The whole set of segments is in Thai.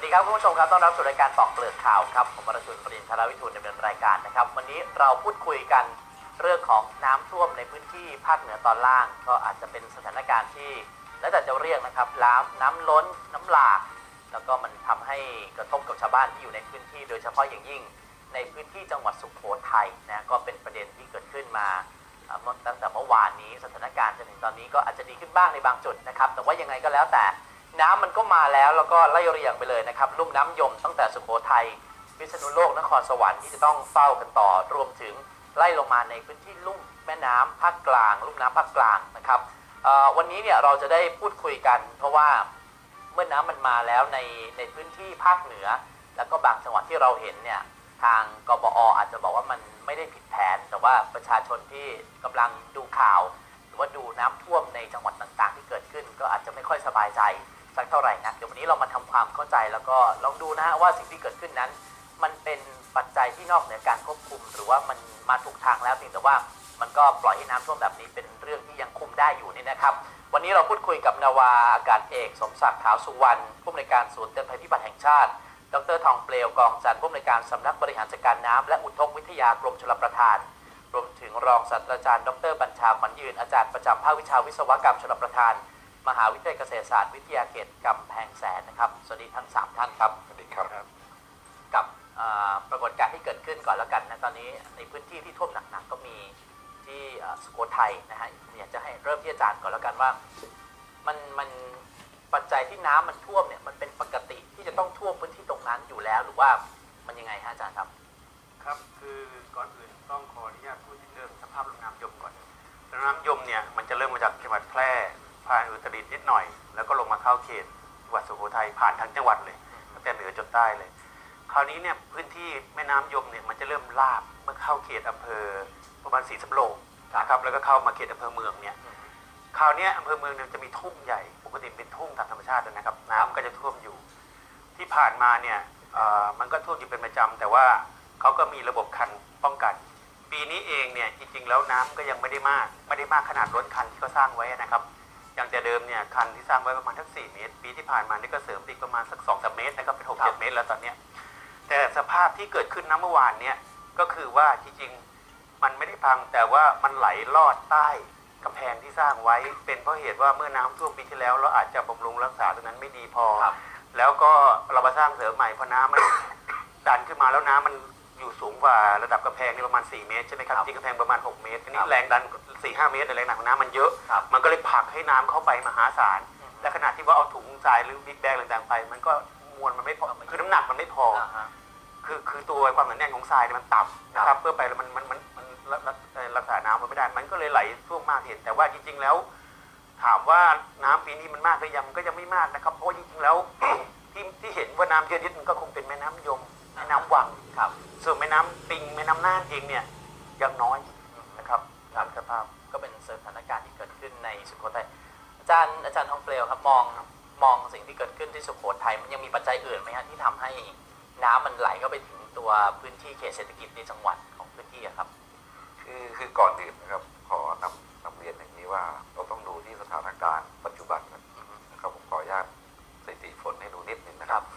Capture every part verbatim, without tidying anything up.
ดีครับคุณผู้ชมครับต้อนรับสู่รายการปอกเปลือกข่าวครับผมวรชุน ปรินทรวิทูลดำเนินรายการนะครับวันนี้เราพูดคุยกันเรื่องของน้ำท่วมในพื้นที่ภาคเหนือตอนล่างก็อาจจะเป็นสถานการณ์ที่แล้วแต่จะเรียกนะครับน้ำน้ำล้นน้ำหลากแล้วก็มันทำให้กระทบกับชาวบ้านที่อยู่ในพื้นที่โดยเฉพาะอย่างยิ่งในพื้นที่จังหวัดสุโขทัยนะก็เป็นประเด็นที่เกิดขึ้นมาตั้งแต่เมื่อวานนี้สถานการณ์จนถึงตอนนี้ก็อาจจะดีขึ้นบ้างในบางจุดนะครับแต่ว่ายังไงก็แล้วแต่น้ำมันก็มาแล้วแล้วก็ไล่เรียงไปเลยนะครับลุ่มน้ำยมตั้งแต่สุโขทัยพิษณุโลกนครสวรรค์ที่จะต้องเฝ้ากันต่อรวมถึงไล่ลงมาในพื้นที่ลุ่มแม่น้ำภาคกลางลุ่มน้ำภาคกลางนะครับวันนี้เนี่ยเราจะได้พูดคุยกันเพราะว่าเมื่อน้ำมันมาแล้วในในพื้นที่ภาคเหนือแล้วก็บางจังหวัดที่เราเห็นเนี่ยทางกบอ.อาจจะบอกว่ามันไม่ได้ผิดแผนแต่ว่าประชาชนที่กำลังดูข่าวหรือว่าดูน้ำท่วมในจังหวัดต่างๆที่เกิดขึ้นก็อาจจะไม่ค่อยสบายใจสักเท่าไหร่นะเดี๋ยววันนี้เรามาทำความเข้าใจแล้วก็ลองดูนะฮะว่าสิ่งที่เกิดขึ้นนั้นมันเป็นปัจจัยที่นอกเหนือการควบคุมหรือว่ามันมาถูกทางแล้วเพียงแต่ว่ามันก็ปล่อยให้น้ำท่วมแบบนี้เป็นเรื่องที่ยังคุมได้อยู่นี่นะครับวันนี้เราพูดคุยกับนาวาอากาศเอกสมศักดิ์ขาวสุวรรณผู้อำนวยการศูนย์เตือนภัยพิบัติแห่งชาติดรทองเปลวกองจันทร์ผู้อำนวยการสำนักบริหารจัดการน้ำและอุทกวิทยากรมชลประทานรวมถึงรองศาสตราจารย์ดรบัญชาขวัญยืนอาจารย์ประจำภาควิชาวิศวกรรมชลประทานมหาวิทยาลัยเกษตรศาสตร์วิทยาเขตกำแพงแสนนะครับสวัสดีทั้งสามท่านครับสวัสดีครับกับปรากฏการณ์ที่เกิดขึ้นก่อนแล้วกันนะตอนนี้ในพื้นที่ที่ท่วมหนักๆก็มีที่สุโขทัยนะฮะอยากจะให้เริ่มที่อาจารย์ก่อนแล้วกันว่ามันมันปัจจัยที่น้ำมันท่วมเนี่ยมันเป็นปกติที่จะต้องท่วมพื้นที่ตรงนั้นอยู่แล้วหรือว่ามันยังไงฮะอาจารย์ครับครับคือก่อนอื่นต้องขออนุญาตพูดถึงเรื่องสภาพลำน้ำยมก่อนลำน้ำยมเนี่ยมันจะเริ่มมาจากจังหวัดแพร่ผ่านอุตรดิตถ์นิดหน่อยแล้วก็ลงมาเข้าเขตจังหวัดสุโขทัยผ่านทั้งจังหวัดเลยตั้งแต่เหนือจนใต้เลยคราวนี้เนี่ยพื้นที่แม่น้ำยมเนี่ยมันจะเริ่มลาบเมื่อเข้าเขตอำเภอประมาณศรีสำโรงนะครับแล้วก็เข้ามาเขตอำเภอเมืองเนี่ยคราวนี้อำเภอเมืองเนี่ยจะมีทุ่งใหญ่ปกติเป็นทุ่งตามธรรมชาตินะครับน้ำก็จะท่วมอยู่ที่ผ่านมาเนี่ยมันก็ท่วมอยู่เป็นประจำแต่ว่าเขาก็มีระบบคันป้องกันปีนี้เองเนี่ยจริงๆแล้วน้ำก็ยังไม่ได้มากไม่ได้มากขนาดล้นคันที่เขาสร้างไว้นะครับอย่างแต่เดิมเนี่ยคันที่สร้างไว้ประมาณทักสี่เมตรปีที่ผ่านมานี่ก็เสริมอีกประมาณสักสองสามเมตรนะครับเป็นหกเจ็ดเมตรแล้วตอนนี้แต่สภาพที่เกิดขึ้นน้ำเมื่อวานเนี่ยก็คือว่าจริงๆมันไม่ได้พังแต่ว่ามันไหลลอดใต้กำแพงที่สร้างไว้เป็นเพราะเหตุว่าเมื่อน้ำท่วมปีที่แล้วเราอาจจะบำรุงรักษาตรงนั้นไม่ดีพอแล้วก็เรามาสร้างเสริมใหม่พอน้ำมันดันขึ้นมาแล้วน้ำมันอยู่สูงกว่าระดับกำแพงนี่ประมาณสี่เมตรใช่ไหมครับที่กำแพงประมาณหกเมตรอันนี้แรงดัน สี่ห้า เมตรแรงดันของน้ำมันเยอะมันก็เลยผลักให้น้ำเข้าไปมหาศาลและขณะที่ว่าเอาถุงทรายหรือบิ๊กแบกต่างๆไปมันก็มวลมันไม่พอคือน้ำหนักมันไม่พอคือคือตัวความหนาแน่นของทรายมันต่ำนะครับเพื่อไปแล้วมันมันมันมันรักษาน้ำมันไม่ได้มันก็เลยไหลท่วมมากเห็นแต่ว่าจริงๆแล้วถามว่าน้ำปีนี้มันมากหรือยังก็ยังไม่มากนะครับเพราะจริงๆแล้วที่ที่เห็นว่าน้ำเยอะนิดมันก็คงเป็นแม่น้ำยมแม่น้ำวังครับส่วนแม่น้ำปิงแม่น้ำน่านเองเนี่ยยังน้อยนะครับตามสภาพก็เป็นสถานการณ์ที่เกิดขึ้นในสุโขทัยอาจารย์อาจารย์ทองเปลวครับมองมองสิ่งที่เกิดขึ้นที่สุโขทัยมันยังมีปัจจัยอื่นไหมฮะที่ทำให้น้ำมันไหลเข้าไปถึงตัวพื้นที่เขตเศรษฐกิจในจังหวัดของพื้นที่ครับคือคือก่อนอื่นนะครับขอนำนำเรียนอย่างนี้ว่าเราต้องดูที่สถานการณ์ปัจจุบันนะครับผมขออนุญาตสถิติฝนให้ดูนิดนึงนะครับ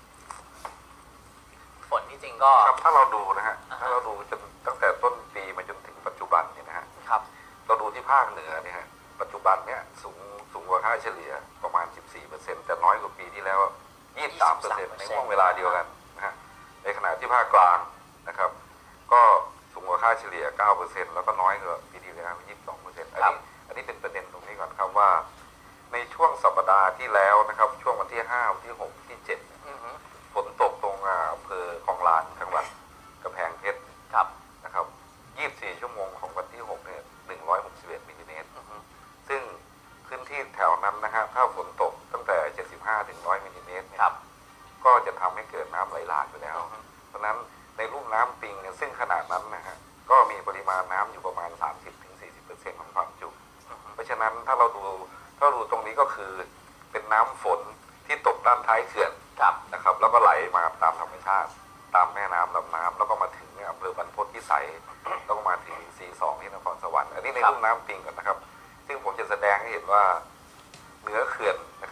ฝนที่จริงก็ถ้าเราดูนะฮะถ้าเราดูจนตั้งแต่ต้นปีมาจนถึงปัจจุบันเนี่ยนะฮะเราดูที่ภาคเหนือเนี่ยฮะปัจจุบันเนี่ยสูงสูงกว่าค่าเฉลี่ยประมาณ สิบสี่เปอร์เซ็นต์ แต่น้อยกว่าปีที่แล้ว ยี่สิบสามเปอร์เซ็นต์ ในช่วงเวลาเดียวกันนะฮะในขณะที่ภาคกลางนะครับก็สูงกว่าค่าเฉลี่ย เก้าเปอร์เซ็นต์ แล้วก็น้อยกว่าปีที่แล้ว ยี่สิบสองเปอร์เซ็นต์ อันนี้อันนี้เป็นประเด็นตรงนี้ก่อนครับว่าในช่วงสัปดาห์ที่แล้วนะครับช่วงวันที่ห้าวันที่หกที่เจ็ดฝนตกตรงอำเภอคลองลานจังหวัดกำแพงเพชรนะครับยี่สิบสี่ชั่วโมงของวันที่หกเนี่ยหนึ่งร้อยหกสิบเอ็ดมิลลิเมตรซึ่งพื้นที่แถวนั้นนะฮะถ้าฝนตกตั้งแต่เจ็ดสิบห้าถึงหนึ่งร้อยมิลลิเมตรเนี่ยก็จะทำให้เกิดน้ำไหลหลากอยู่แล้วเพราะนั้นในลุ่มน้ำปิงเนี่ยซึ่งขนาดนั้นนะฮะก็มีปริมาณน้ำอยู่ประมาณ สามสิบถึงสี่สิบเปอร์เซ็นต์ ของความจุเพราะฉะนั้นถ้าเราดูถ้าเราดูตรงนี้ก็คือเป็นน้ำฝนที่ตกด้านท้ายเขื่อนนะครับแล้วก็ไหลมาตามธรรมชาติตามแม่น้ำลำน้ำแล้วก็มาถึงอำเภอบรรพตพิสัยแล้วก็มาถึงสีสองที่นครสวรรค์อันนี้ในลุ่มน้ำปิงก่อนนะครับซึ่งผมจะแสดงให้เห็นว่าเหนือเขื่อนนะครับสำ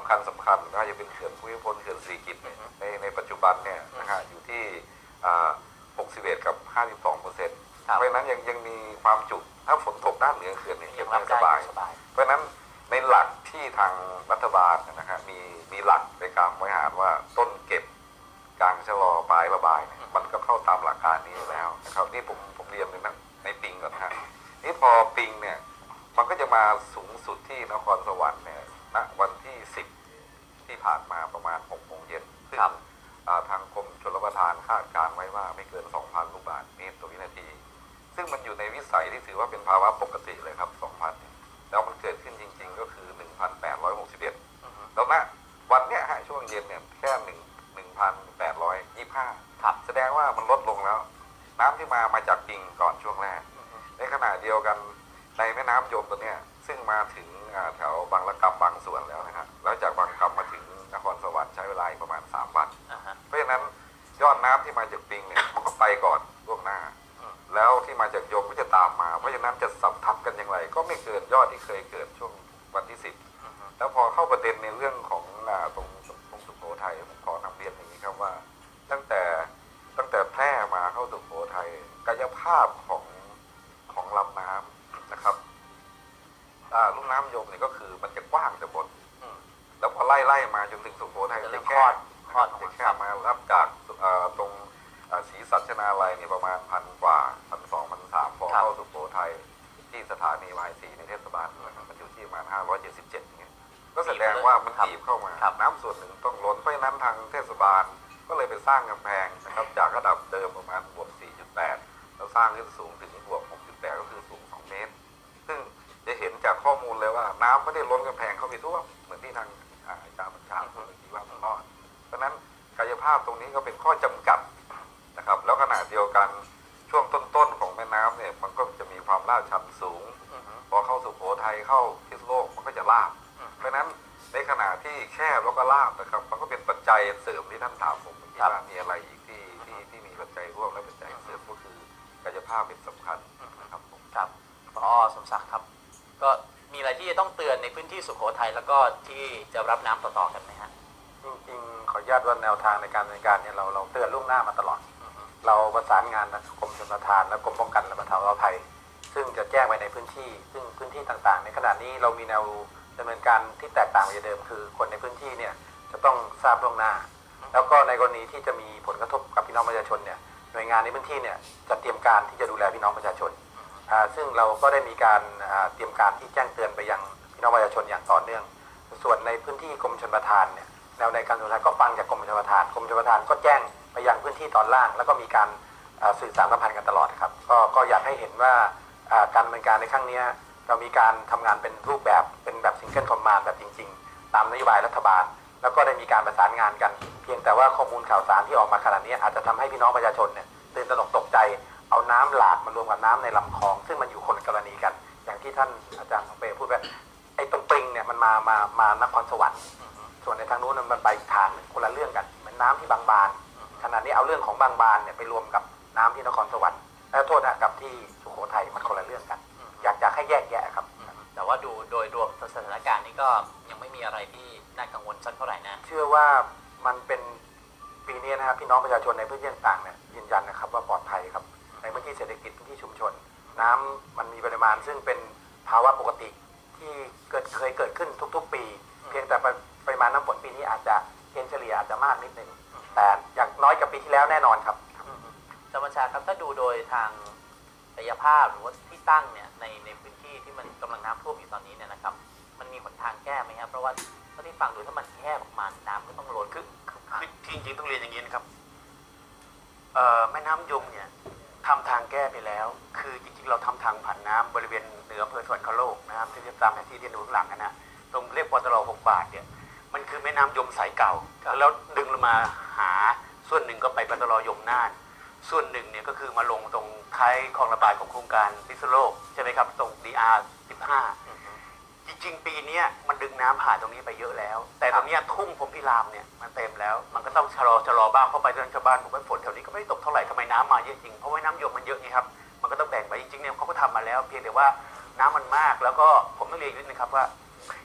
คัญสำคัญก็จะเป็นเขื่อนภูมิพลเขื่อนสีกิจในในปัจจุบันเนี่ยนะฮะอยู่ที่หกสิบเอ็ดกับห้าสิบสองเปอร์เซ็นต์เพราะฉะนั้นยังยังมีความจุถ้าฝนตกด้านเหนือเขื่อนเนี่ยยังสบายเพราะฉะนั้นในหลักที่ทางรัฐบาลนะฮะมีมีหลักในการบริหารว่าต้นเก็บกลางชะลอปลายระบายมันก็เข้าตามหลักการนี้แล้วนะครับนี่ผมผมเรียนในในปิงก่อนนะฮะนี่พอปิงเนี่ยมันก็จะมาสูงสุดที่นครสวรรค์เนี่ยณวันที่สิบที่ผ่านมาประมาณหกโมงเย็นซึ่งทางกรมชลประทานคาดการไว้ว่าไม่เกิน สองพัน ลูกบาศก์เมตรต่อวินาทีซึ่งมันอยู่ในวิสัยที่ถือว่าเป็นภาวะปกติเลยครับ สองพัน แล้วมันเกิดขึ้นจริงๆก็คือ หนึ่งพันแปดร้อยหกสิบเอ็ด แล้วณวันเนี้ยฮะช่วงเย็นเนี่ยแค่หนึ่ง หนึ่งพันแปดร้อยยี่สิบห้า ครับแสดงว่ามันลดลงแล้วน้ำที่มามาจากปิงก่อนช่วงแรกในขณะเดียวกันในแม่น้ำยมตัวเนี้ยซึ่งมาถึงแถวบางละกำบางส่วนแล้วนะครับแล้วจากบางกำมาถึงนครสวรรค์ใช้เวลาประมาณสามวันเพราะฉะนั้นยอดน้ำที่มาจากปิงเนี่ยมันก็ไปก่อนล่วงหน้าแล้วที่มาจากยมก็จะตามมาเพราะฉะนั้นจะสัมทับกันอย่างไรก็ไม่เกินยอดที่เคยเกิดช่วงวันที่สิบแล้วพอเข้าประเด็นในเรื่องของตรงตรงสุโขทัยผมขอนำเรียนอย่างนี้ครับว่าตั้งแต่ตั้งแต่แพร่มาเข้าสุโขทัยกายภาพของของลำน้ำนะครับลุ่มน้ำยมเนี่ยก็คือมันจะกว้างแต่บนแล้วพอไล่ไล่มาจนถึงสุโขทัยจะแค่จะแค่มารับจากตรงศรีสัชนาลัยเนี่ยประมาณพันกว่าพันสองพันสามพอเข้าสุโขทัยที่สถานีวายซีในเทศบาลมันอยู่ที่ประมาณห้าร้อยเจ็ดสิบเจ็ดเนี่ยก็แสดงว่ามันบีบเข้ามาน้ำส่วนหนึ่งต้องล้นเพราะฉะนั้นทางเทศบาลก็เลยไปสร้างกำแพงนะครับจากระดับเดิมประมาณบวก สี่จุดแปด แล้วสร้างขึ้นสูงถึงบวก หกจุดแปด ก็คือสูงสองเมตรซึ่งจะเห็นจากข้อมูลเลยว่าน้ำไม่ได้ล้นกำแพงเข้าไปท่วมเหมือนที่ทางอาจารย์บัญชาพูดเมื่อกี้ว่ามันรอดเพราะฉะนั้นกายภาพตรงนี้ก็เป็นข้อจำกัดนะครับแล้วขณะเดียวกันช่วงต้นๆของแม่น้ำเนี่ยมันก็จะมีความลาดชันสูงพอเข้าสุโขทัยเข้าพิษณุโลกมันก็จะลาดเพราะฉะนั้นในขณะที่แคบแล้วก็ลาดนะครับมันก็เป็นปัจจัยเสริมที่ท่านถามผมเมื่อกี้ว่ามีอะไรอีกที่ที่ที่มีปัจจัยร่วมและปัจจัยเสริมก็คือกายภาพเป็นสำคัญนะครับผมครับอ๋อสมศักดิ์ครับก็มีอะไรที่จะต้องเตือนในพื้นที่สุโขทัยแล้วก็ที่จะรับน้ำต่อๆกันไหมฮะจริงๆขออนุญาตว่าแนวทางในการดำเนินการเนี่ยเราเราเตือนล่วงหน้ามาตลอดเราประสานงานกับกรมชลประทานและกรมป้องกันและบรรเทาสาธารณภัยซึ่งจะแจ้งไปในพื้นที่ซึ่งพื้นที่ต่างๆในขณะนี้เรามีแนวดำเนินการที่แตกต่างจากเดิมคือคนในพื้นที่เนี่ยจะต้องทราบล่วงหน้าแล้วก็ในกรณีที่จะมีผลกระทบกับพี่น้องประชาชนเนี่ยหน่วยงานในพื้นที่เนี่ยจะเตรียมการที่จะดูแลพี่น้องประชาชนซึ่งเราก็ได้มีการเตรียมการที่แจ้งเตือนไปยังพี่น้องประชาชนอย่างต่อเนื่องส่วนในพื้นที่กรมชลประทานเนี่ยแนวในการชลประทานก็ฟังจากกรมชลประทานกรมชลประทานก็แจ้งไปยังพื้นที่ตอนล่างแล้วก็มีการสื่อสารสัมพันธ์กันตลอดครับก็ก็อยากให้เห็นว่าการดำเนินการในครั้งนี้เรามีการทำงานเป็นรูปแบบเป็นแบบซิงเกิลคอมมานด์แบบจริงๆตามนโยบายรัฐบาลแล้วก็ได้มีการประสานงานกันเพียงแต่ว่าข้อมูลข่าวสารที่ออกมาขณะนี้อาจจะทำให้พี่น้องประชาชนเนี่ยตื่นตระหนกตกใจเอาน้ำหลากมารวมกับน้ำในลำคลองซึ่งมันอยู่คนละกรณีกันอย่างที่ท่านอาจารย์ทองเปพูดว่าไอ้ตรงปริงเนี่ยมันมามามานครสวรรค์ส่วนในทางนู้นมันไปทางคนละเรื่องกันเหมือนน้ำที่บางบานขณะนี้เอาเรื่องของบางบานเนี่ยไปรวมกับน้ำที่นครสวรรค์และโทษนะกับที่สุโขทัยมันคนละเรื่องกันอยากจะให้แยกแยะครับแต่ว่าดูโดยรวมสถานการณ์นี้ก็ยังไม่มีอะไรที่น่ากังวลสักเท่าไหร่นะเชื่อว่ามันเป็นปีนี้นะครับพี่น้องประชาชนในพื้นที่ต่างๆเนี่ยยืนยันนะครับว่าปลอดภัยครับในพื้นที่เศรษฐกิจพื้นที่ชุมชนน้ำมันมีปริมาณซึ่งเป็นภาวะปกติที่เกิดเคยเกิดขึ้นทุกๆปีเพียงแต่ปริมาณน้ำฝนปีนี้อาจจะเกณฑ์เฉลี่ยอาจจะมากนิดนึงแต่อย่างน้อยกว่าปีที่แล้วแน่นอนครับอาจารย์บัญชาครับถ้าดูโดยทางกายภาพหรือว่าที่ตั้งเนี่ยในในพื้นที่ที่มันกำลังน้ำท่วมอยู่ตอนนี้เนี่ยนะครับมันมีหนทางแก้ไหมครับเพราะว่าเท่าที่ฟังดูถ้ามันแคบออกมาน้ำก็ต้องล้นคือคือจริงๆต้องเรียนอย่างนี้นะครับแม่น้ำยมเนี่ยทำทางแก้ไปแล้วคือจริงๆเราทำทางผ่านน้ำบริเวณเหนืออำเภอสวรรคโลกนะครับที่เรียกตามแผนที่ที่ดูข้างหลังนะตรงเรียกปตลหกบาทเนี่ยมันคือแม่น้ำยมสายเก่าแล้วดึงลงมาหาส่วนหนึ่งก็ไปปตลยมน่านส่วนหนึ่งเนี่ยก็คือมาลงตรงท้ายคลองระบายของโครงการพิษณุโลกใช่ไหมครับตรง ดี อาร์ สิบห้า จริงๆปีนี้มันดึงน้ำผ่านตรงนี้ไปเยอะแล้วแต่ตรงนี้ทุ่งพรหมพิรามเนี่ยมันเต็มแล้วมันก็ต้องชะลอชะลอบ้างเพราะไปทางชาวบ้านผมว่าฝนแถวนี้ก็ไม่ตกเท่าไหร่ทำไมน้ำมาเยอะจริงเพราะว่าน้ำยมมันเยอะนี่ครับมันก็ต้องแบ่งไปจริงๆเนี่ยเขาก็ทำมาแล้วเพียงแต่ว่าน้ำมันมากแล้วก็ผมต้องเรียนนิดนึงครับว่าจริงปัญหา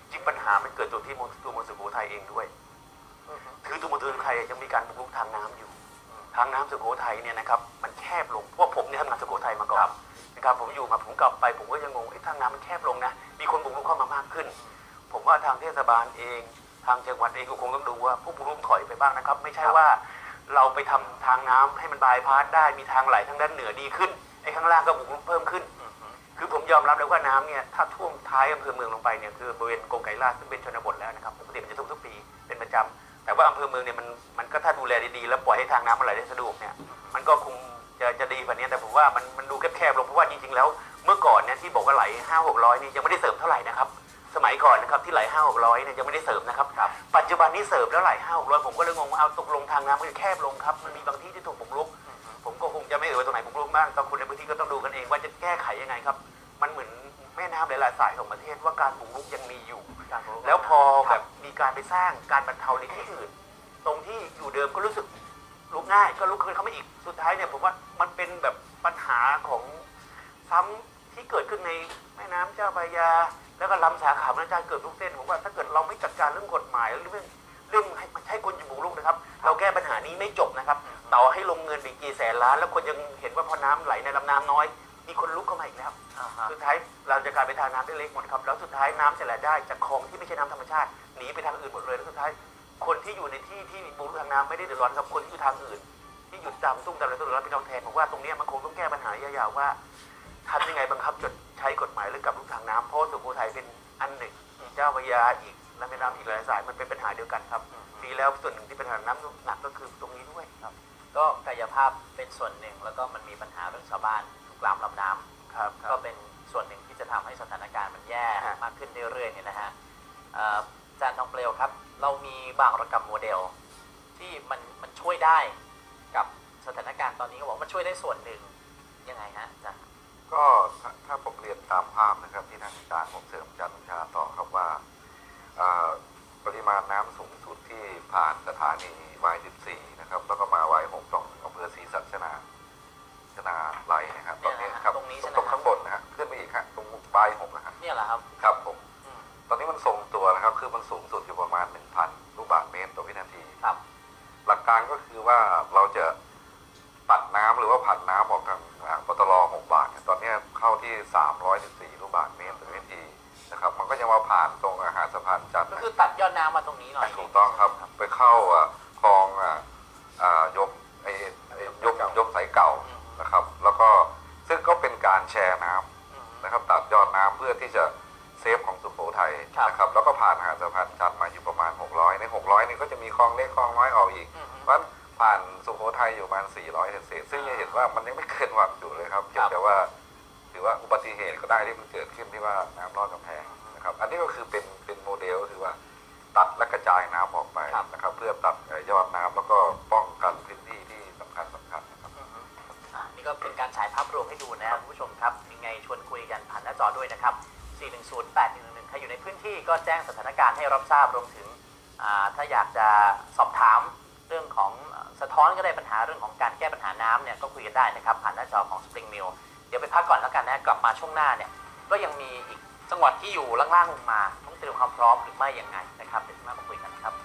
ญหามันเกิดตัวที่ตัวเมืองสุโขทัยเองด้วยคือตัวเมืองสุโขทัยยังมีการบุกรุกทางน้ำอยู่ทางน้ำสุโขทัยเนี่ยนะครับมันแคบลงพวกผมเนี่ยทำงานสุโขทัยมาก่อนนะครับผมอยู่มาผมกลับไปผมก็ยังงงไอ้ทางน้ำมันแคบลงนะมีคนบุกรุกเข้ามามากขึ้นผมว่าทางเทศบาลเองทางจังหวัดเองก็คงต้องดูว่าผู้บุกรุกถอยไปบ้างนะครับไม่ใช่ว่าเราไปทำทางน้ำให้มันบายพาสได้มีทางไหลทางด้านเหนือดีขึ้นไอ้ข้างล่างก็บุกรุกเพิ่มขึ้นคือผมยอมรับเลยว่าน้ำเนี่ยถ้าท่วมท้ายอำเภอเมืองลงไปเนี่ยคือบริเวณกงไก่ลาดซึ่งเป็นชนบทแล้วนะครับปกติมันจะท่วมทุกปีเป็นประจำแต่ว่าอำเภอเมืองเนี่ยมันมันก็ถ้าดูแลดีๆแล้วปล่อยให้ทางน้ำมันไหลได้สะดวกเนี่ยมันก็คงจะจะดีกว่านี้แต่ผมว่ามันมันดูแคบๆลงเพราะว่าจริงๆแล้วเมื่อก่อนเนี่ยที่บอกว่าไหลห้าหกร้อยนี่ยังไม่ได้เสริมเท่าไหร่นะครับสมัยก่อนนะครับที่ไหลห้าหกร้อยเนี่ยยังไม่ได้เสริมนะครับปัจจุบันนี้เสริมแล้วไหลห้าหกร้อยผมก็เลยงงว่าเอาตกลงทางน้ำมันแคบลงครับมันมีบางที่ที่ถูกบุกรุกผมก็คงจะไม่เอ่ยตรงไหนบุกรุกบ้างก็คนในพื้นที่ก็ต้องดูกันเองว่าจะแก้ไขยังไงครับมันเหมือนแม่น้ำหลายๆสายของประเทศว่าการบุกรุกยังมีอยู่แล้วพอแบบมีการไปสร้างการบรรเทาในที่อื่นตรงที่อยู่เดิมก็รู้สึกลุกง่ายก็ลุกขึ้นเข้ามาอีกสุดท้ายเนี่ยผมว่ามันเป็นแบบปัญหาของซ้ำที่เกิดขึ้นในแม่น้ำเจ้าพระยาแล้วก็ลำสาขาพระเจ้าเกิดทุกเส้นผมว่าถ้าเกิดเราไม่จัดการเรื่องกฎหมายเรื่องเรื่องให้ใช้คนอยู่บุกรุกนะครับเราแก้ปัญหานี้ไม่จบนะครับต่อให้ลงเงินไปกี่แสนล้านแล้วคนยังเห็นว่าพอน้ำไหลในลำน้ำน้อยมีคนลุกเข้ามาอีกแล้วสุดท้ายเราจะกลายเป็นทางน้ำได้เล็กหมดครับแล้วสุดท้ายน้ำจะไหลได้จากคลองที่ไม่ใช่น้ำธรรมชาติหนีไปทางอื่นหมดเลยแล้วสุดท้ายคนที่อยู่ในที่ที่บุกรุกทางน้ำไม่ได้เดือดร้อนครับคนที่อยู่ทางอื่นที่อยู่ตามตุ้งตามอะไรตุ้งตามอะไรเป็นทางแทนผมว่าตรงนี้มันคงต้องแก้ปัญหายาวๆว่าทำยังไงบังคับจดใช้กฎหมายเรื่องกับลุกทางน้ำเพราะสุโขทัยเป็นอันหนึ่งเจ้าพระยาอีกและแม่น้ำอีกหลายสายมันเป็นปัญหาเดียวกันครับปีแล้วส่วนหนึ่งที่เป็นปัญหาน้ำหนักก็คือตรงนี้ด้วยครับก็กายภาพเป็นส่วนหนึ่งแล้วก็มันมีปัญหาเรื่องชาวบ้านถูกล้ำลำน้ำครับก็เป็นส่วนหนึ่งที่จะทำให้สถานการณ์มันแย่มากขึ้นเรื่อยๆเนี่ยนะฮะอาจารย์ทองเปลวครับเรามีบางระกรรมโมเดลที่มันมันช่วยได้กับสถานการณ์ตอนนี้ก็บอกมันช่วยได้ส่วนหนึ่งยังไงฮะอาจารย์ก็ถ้าผมเรียนตามภาพนะครับที่ทางอาจารย์ผมเสริมอาจารย์วิชาต่อครับว่าปริมาณน้ำสูงสุดที่ผ่านสถานีวายสิบสี่นะครับแล้วก็มาวายหกตรงอำเภอศรีสัชนาชนาไลนะครับตรงนี้ครับตรงนี้ตรงข้างบนนะฮะขึ้นไปอีกฮะตรงปลายหกนะครับเนี่ยแหละครับครับผมตอนนี้มันทรงตัวนะครับคือมันสูงสุดอยู่ประมาณ หนึ่งพัน ลูกบาศก์เมตรต่อวินาทีครับหลักการก็คือว่าเราจะตัดน้ำหรือว่าผันน้ำออกทางปตลหกบาทตอนนี้เข้าที่สามร้อยสิบสี่ลูกบาศก์เมตรต่อวินาทีนะครับมันก็ยังมาผ่านตรงอาหารสะพานจันทร์ก็คือตัดยอดน้ำมาตรงนี้หน่อยถูกต้องครับไปเข้าคลองยมไอ้ยมยมสายเก่านะครับแล้วก็ซึ่งก็เป็นการแชร์น้ำนะครับตัดยอดน้ำเพื่อที่จะเซฟของสุโขทัยนะครับแล้วก็ผ่านอาหารสะพานจันทร์มาอยู่ประมาณหกร้อยในหกร้อยนี่ก็จะมีคลองเล็กคลองน้อยออกอีกเพราะผ่านสุโขทัยอยู่ประมาณสี่ร้อยเศษซึ่งจะเห็นว่ามันยังไม่เกินความจุเลยครับแต่ว่าถือว่าอุบัติเหตุก็ได้ที่มันเกิดขึ้นที่ว่าน้ำลอดกำแพงนะครับอันนี้ก็คือเป็นเป็นโมเดลคือว่าตัดและกระจายน้ำออกไปนะครับเพื่อตัดยอดน้ำแล้วก็ป้องกันพื้นที่ที่สำคัญสำคัญนะครับนี่ก็เป็นการฉายภาพรวมให้ดูนะครับคุณผู้ชมครับยังไงชวนคุยกันผ่านหน้าจอด้วยนะครับสี่หนึ่งศูนย์ แปดหนึ่งหนึ่งใครอยู่ในพื้นที่ก็แจ้งสถานการณ์ให้รับทราบรวมถึงถ้าอยากจะสอบถามเรื่องของสะท้อนก็ได้ปัญหาเรื่องของการแก้ปัญหาน้ำเนี่ยก็คุยกันได้นะครับผ่านหน้าจอของ Spring Mill เดี๋ยวไปพักก่อนแล้วกันนะกลับมาช่วงหน้าเนี่ยก็ยังมีอีกจังหวัดที่อยู่ล่างๆลงมาต้องเตรียมความพร้อมหรือไม่ยังไงนะครับเดี๋ยวมาคุยกันครับ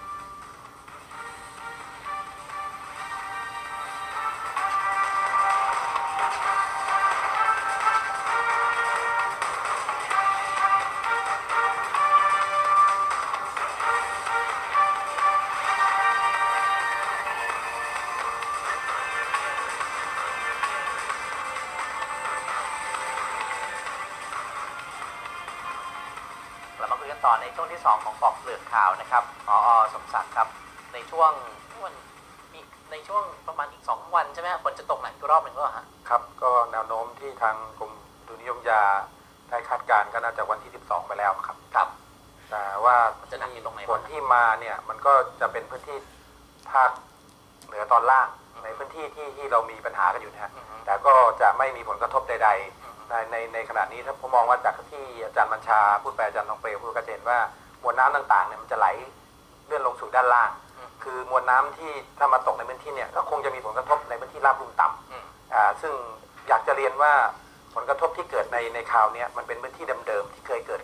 ต่อในช่วงที่สองของปอกเปลือกข่าวนะครับผอ.สมศักดิ์ครับในช่วงวันในช่วงประมาณอีกสองวันใช่ไหมฝนจะตกหนักอีกรอบหนึ่งก็ฮะครับก็แนวโน้มที่ทางกรมอุตุนิยมยาได้คาดการณ์ก็น่าจะวันที่สิบสองไปแล้วครับครับแต่ว่าจะหนักอยู่ตรงไหนฝนที่มาเนี่ยมันก็จะเป็นพื้นที่ภาคเหนือตอนล่างในพื้นที่ที่ที่เรามีปัญหากันอยู่นะฮะแต่ก็จะไม่มีผลกระทบใดๆในในในขณะนี้ถ้าผมมองว่าจากที่อาจารย์บัญชาพูดไปอาจารย์ทองเปลวพูดก็เห็นว่ามวลน้ำต่างๆเนี่ยมันจะไหลเลื่อนลงสู่ด้านล่างคือมวลน้ำที่ถ้ามาตกในพื้นที่เนี่ยก็คงจะมีผลกระทบในพื้นที่ราบลุ่มต่ำอ่าซึ่งอยากจะเรียนว่าผลกระทบที่เกิดในในคราวนี้มันเป็นพื้นที่เดิมๆที่เคยเกิดขึ้น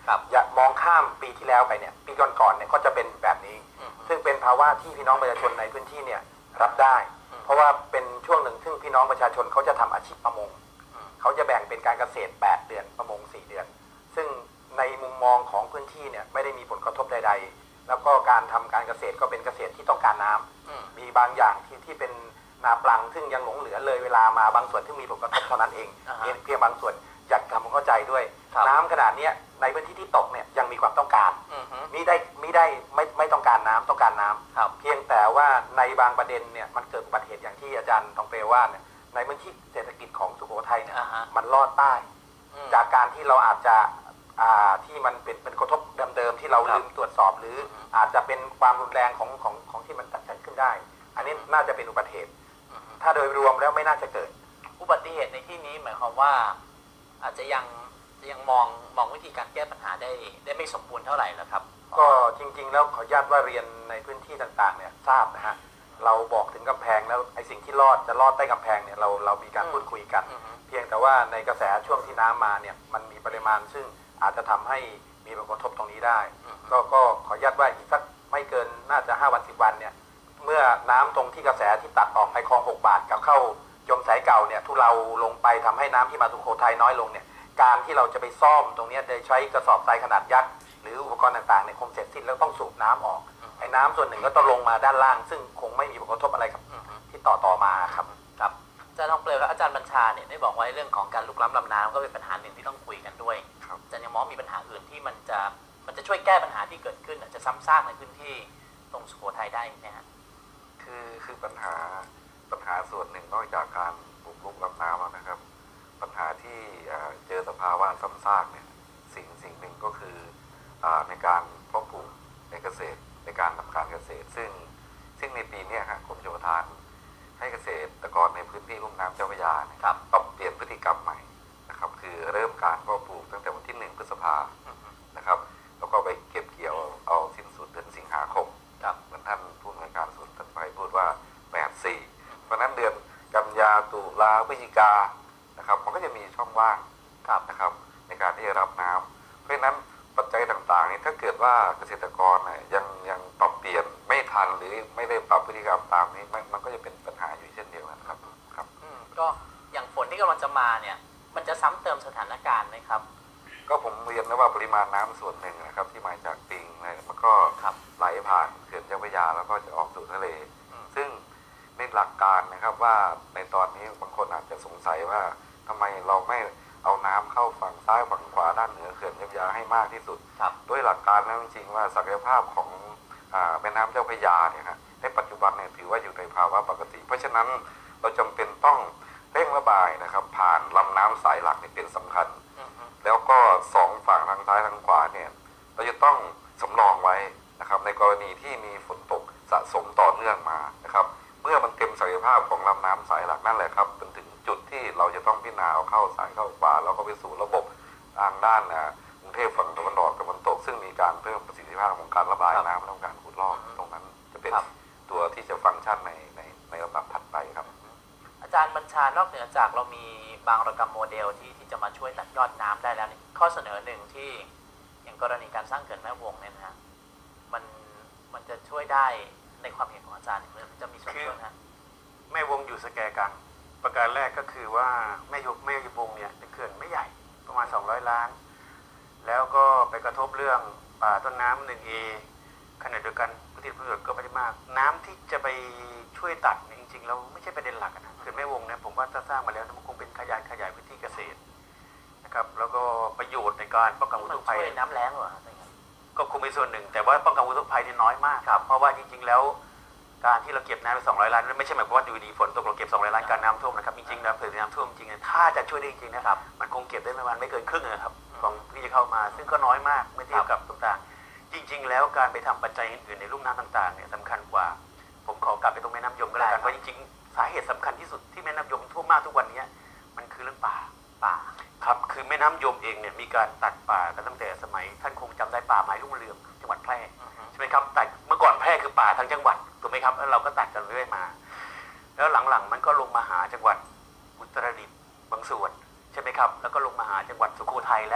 อย่ามองข้ามปีที่แล้วไปเนี่ยปีก่อนๆเนี่ยก็จะเป็นแบบนี้ซึ่งเป็นภาวะที่พี่น้องประชาชนในพื้นที่เนี่ยรับได้เพราะว่าเป็นช่วงหนึ่งซึ่งพี่น้องประชาชนเขาจะทำอาชีพประมงเขาจะแบ่งเป็นการเกษตรแปดเดือนประมงสี่เดือนซึ่งในมุมมองของพื้นที่เนี่ยไม่ได้มีผลกระทบใดๆแล้วก็การทำการเกษตรก็เป็นเกษตรที่ต้องการน้ำมีบางอย่างที่ที่เป็นนาปลังซึ่งยังหลงเหลือเลยเวลามาบางส่วนที่มีผลกระทบเท่านั้นเองเพียงบางส่วนอยากทำความเข้าใจด้วยน้ำขนาดนี้ในพื้นที่ที่ตกเนี่ยยังมีความต้องการมิได้มิได้ไม่ไม่ต้องการน้ำต้องการน้ำเพียงแต่ว่าในบางประเด็นเนี่ยมันเกิดอุบัติเหตุอย่างที่อาจารย์ทองเปรว่าเนี่ยในพื้นที่เศรษฐกิจของสุโขทัยเนี่ยมันลอดใต้จากการที่เราอาจจะที่มันเป็นเป็นกระทบเดิมๆที่เราลืมตรวจสอบหรืออาจจะเป็นความรุนแรงของของของที่มันเกิดขึ้นได้อันนี้น่าจะเป็นอุบัติเหตุถ้าโดยรวมแล้วไม่น่าจะเกิดอุบัติเหตุในที่นี้หมายความว่าอาจจะยังยังมองมองวิธีการแก้ปัญหาได้ได้ไม่สมบูรณ์เท่าไหร่แล้วครับก็จริงๆแล้วขออนุญาตว่าเรียนในพื้นที่ต่างๆเนี่ยทราบนะฮะเราบอกถึงกำแพงแล้วไอ้สิ่งที่รอดจะรอดใต้กำแพงเนี่ยเราเรามีการพูดคุยกันเพียงแต่ว่าในกระแสช่วงที่น้ำมาเนี่ยมันมีปริมาณซึ่งอาจจะทำให้มีผลกระทบตรงนี้ได้ก็ก็ขออนุญาตว่าอีกสักไม่เกินน่าจะห้าวันสิบวันเนี่ยเมื่อน้ำตรงที่กระแสที่ตัดออกไปคลองหกบาทกับเข้ายมสายเก่าเนี่ยทุเราลงไปทำให้น้ำที่มาสุโขทัยน้อยลงเนี่ยการที่เราจะไปซ่อมตรงนี้โดยใช้กระสอบทรายขนาดยักษ์หรืออุปกรณ์ต่างๆเนี่ยคงเสร็จสิ้นแล้วต้องสูบน้ำออกไอ้น้ำส่วนหนึ่งก็ต้องลงมาด้านล่างซึ่งคงไม่มีผลกระทบอะไรกับที่ต่อต่อมาครับครับอาจารย์ทองเปลวและอาจารย์บัญชาเนี่ยได้บอกไว้เรื่องของการลุกล้ำลำน้ำก็เป็นปัญหาหนึ่งที่ต้องคุยกันด้วยอาจารย์ยังมองมีปัญหาอื่นที่มันจะมันจะช่วยแก้ปัญหาที่เกิดขึ้นจะซ้ำซากในพื้นที่ตรงสุโขทัยได้ไหมฮะคือคือปัญหาปัญหาส่วนหนึ่งนอกจากการบุกรุกลำน้ำแล้วนะครับปัญหาที่เจอสภาวะซ้ำซากเนี่ยสิ่งสิ่งหนึ่งก็คือในการเพาะปลูกในเกษตรในการทำการเกษตรซึ่งซึ่งในปีนี้ครับกรมชลประทานให้เกษตรกรในพื้นที่ลุ่มน้ำเจ้าพระยานะครับปรับเปลี่ยนพฤติกรรมใหม่นะครับคือเริ่มการเพาะปลูกตั้งแต่วันที่หนึ่งพฤษภานะครับแล้วก็ไปเก็บเกี่ยวเอาสิ้นสุดเดือนสิงหาคมเหมือนท่านผู้อำนวยการศูนย์ท่านไปพูดว่าแปดสี่เพราะนั้นเดือนกันยาตุลาพฤศจิกานะครับมันก็จะมีช่องว่างนะครับในการที่จะรับน้ำเพราะฉะนั้นปัจจัยต่างๆนี้ถ้าเกิดว่าเกษตรกรเนี่ยยังยังปรับเปลี่ยนไม่ทันหรือไม่ได้ปรับพฤติกรรมตามนี้มันมันก็จะเป็นปัญหาอยู่เช่นเดียวกันครับครับก็อย่างฝนที่กำลังจะมาเนี่ยมันจะซ้ำเติมสถานการณ์ไหมครับก็ผมเรียนนะว่าปริมาณน้ำส่วนหนึ่งนะครับที่มาจากปิงเนี่ยมันก็ไหลผ่านเขื่อนเจ้าพระยาแล้วก็จะออกสู่ทะเลซึ่งในหลักการนะครับว่าในตอนนี้บางคนอาจจะสงสัยว่าทำไมเราไม่เอาน้ำเข้าฝั่งซ้ายฝั่งขวาด้านเหนือเขื่อนเจ้าพระยาให้มากที่สุดด้วยหลักการแล้วจริงๆว่าศักยภาพของแม่น้ำเจ้าพระยาเนี่ยครับในปัจจุบันเนี่ยถือว่าอยู่ในภาวะปกติเพราะฉะนั้นเราจำเป็นต้องเร่งระบายนะครับผ่านลำน้ำสายหลักนี่เป็นสำคัญแล้วก็สองฝั่งทางซ้ายทางขวาเนี่ยเราจะต้องสำรองไว้นะครับในกรณีที่มีฝนตกสะสมต่อเนื่องมานะครับเมื่อมันเต็มศักยภาพของลำน้ำสายหลักนั่นแหละครับเป็นถึงจุดที่เราจะต้องพิจารณาเอาเข้าสายเข้าขวาแล้วก็ไปสู่ระบบทางด้านกรุงเทพฝั่งตะวันออกตะวันตกซึ่งมีการเพิ่มประสิทธิภาพของการระบายน้ำและการขุดลอกตรงนั้นจะเป็นตัวที่จะฟังก์ชันในในในลำดับถัดไปครับอาจารย์บัญชานอกเหนือจากเรามีบางระกรรมโมเดลที่ที่จะมาช่วยตัดยอดน้ำได้แล้วนี่ข้อเสนอหนึ่งที่อย่างกรณีการสร้างเขื่อนแม่วงเนี่ยนะฮะมันมันจะช่วยได้ในความเห็นของอาจารย์มันจะมีส่วนช่วยนะแม่วงอยู่สแกกันประการแรกก็คือว่าแม่ยกแม่วงเนี่ยเป็นเขื่อนไม่ใหญ่ประมาณสองร้อยล้านแล้วก็ไปกระทบเรื่องป่าต้นน้ำหนึ่งเอขณะเดียวกันผลิตประโยชน์ก็ไม่ได้มากน้ำที่จะไปช่วยตัดจริงๆแล้วไม่ใช่ประเด็นหลักนะเขื่อนแม่วงเนี่ยผมว่าถ้าสร้างมาแล้วมันคงเป็นขยายขยายพื้นที่เกษตรนะครับแล้วก็ประโยชน์ในการป้องกันอุทกภัยน้ำแล้งเหรอก็คงเป็นส่วนหนึ่งแต่ว่าป้องกันอุทกภัยนี่น้อยมากครับเพราะว่าจริงๆแล้วการที่เราเก็บน้ำไปสองร้อยล้านไม่ใช่หมายความว่าอยู่ดีฝนตกเราเก็บสองร้อยล้านการน้ำท่วมนะครับจริงๆนะเผื่อน้ำท่วมจริงๆถ้าจะช่วยได้จริงๆนะครับมันคงเก็บได้ประมาณไม่เกินครึ่งนะครับของที่จะเข้ามาซึ่งก็น้อยมากเมื่อเทียบกับต่างๆจริงๆแล้วการไปทำปัจจัยอื่นๆในลุ่มน้ำต่างๆเนี่ยสำคัญกว่าผมขอกลับไปตรงแม่น้ำยมก็แล้วกันเพราะจริงๆสาเหตุสำคัญที่สุดที่แม่น้ำยมท่วมมากทุกวันนี้มันคือเรื่องป่าป่าครับคือแม่น้ำยมเองเนี่ยมีการตัดป่ากันตั้งแต่สมัยท่านคงจำได้ป่าไม้รุ่งเรืองจังหวัดแพร่ใช่ไหมครับแต่เมื่อก่อนแพร่คือป่าทั้งจังหวัดถูกไหมครับแล้วเราก็ตัดกันเรื่อยมาแล้วหลังๆมันก็ลงมาหาจังหวัดอุตรดิตถ์บางส่วนใช่ไหมครับแล้วก็ลงมาหาจังหวัดสุโขทัยและ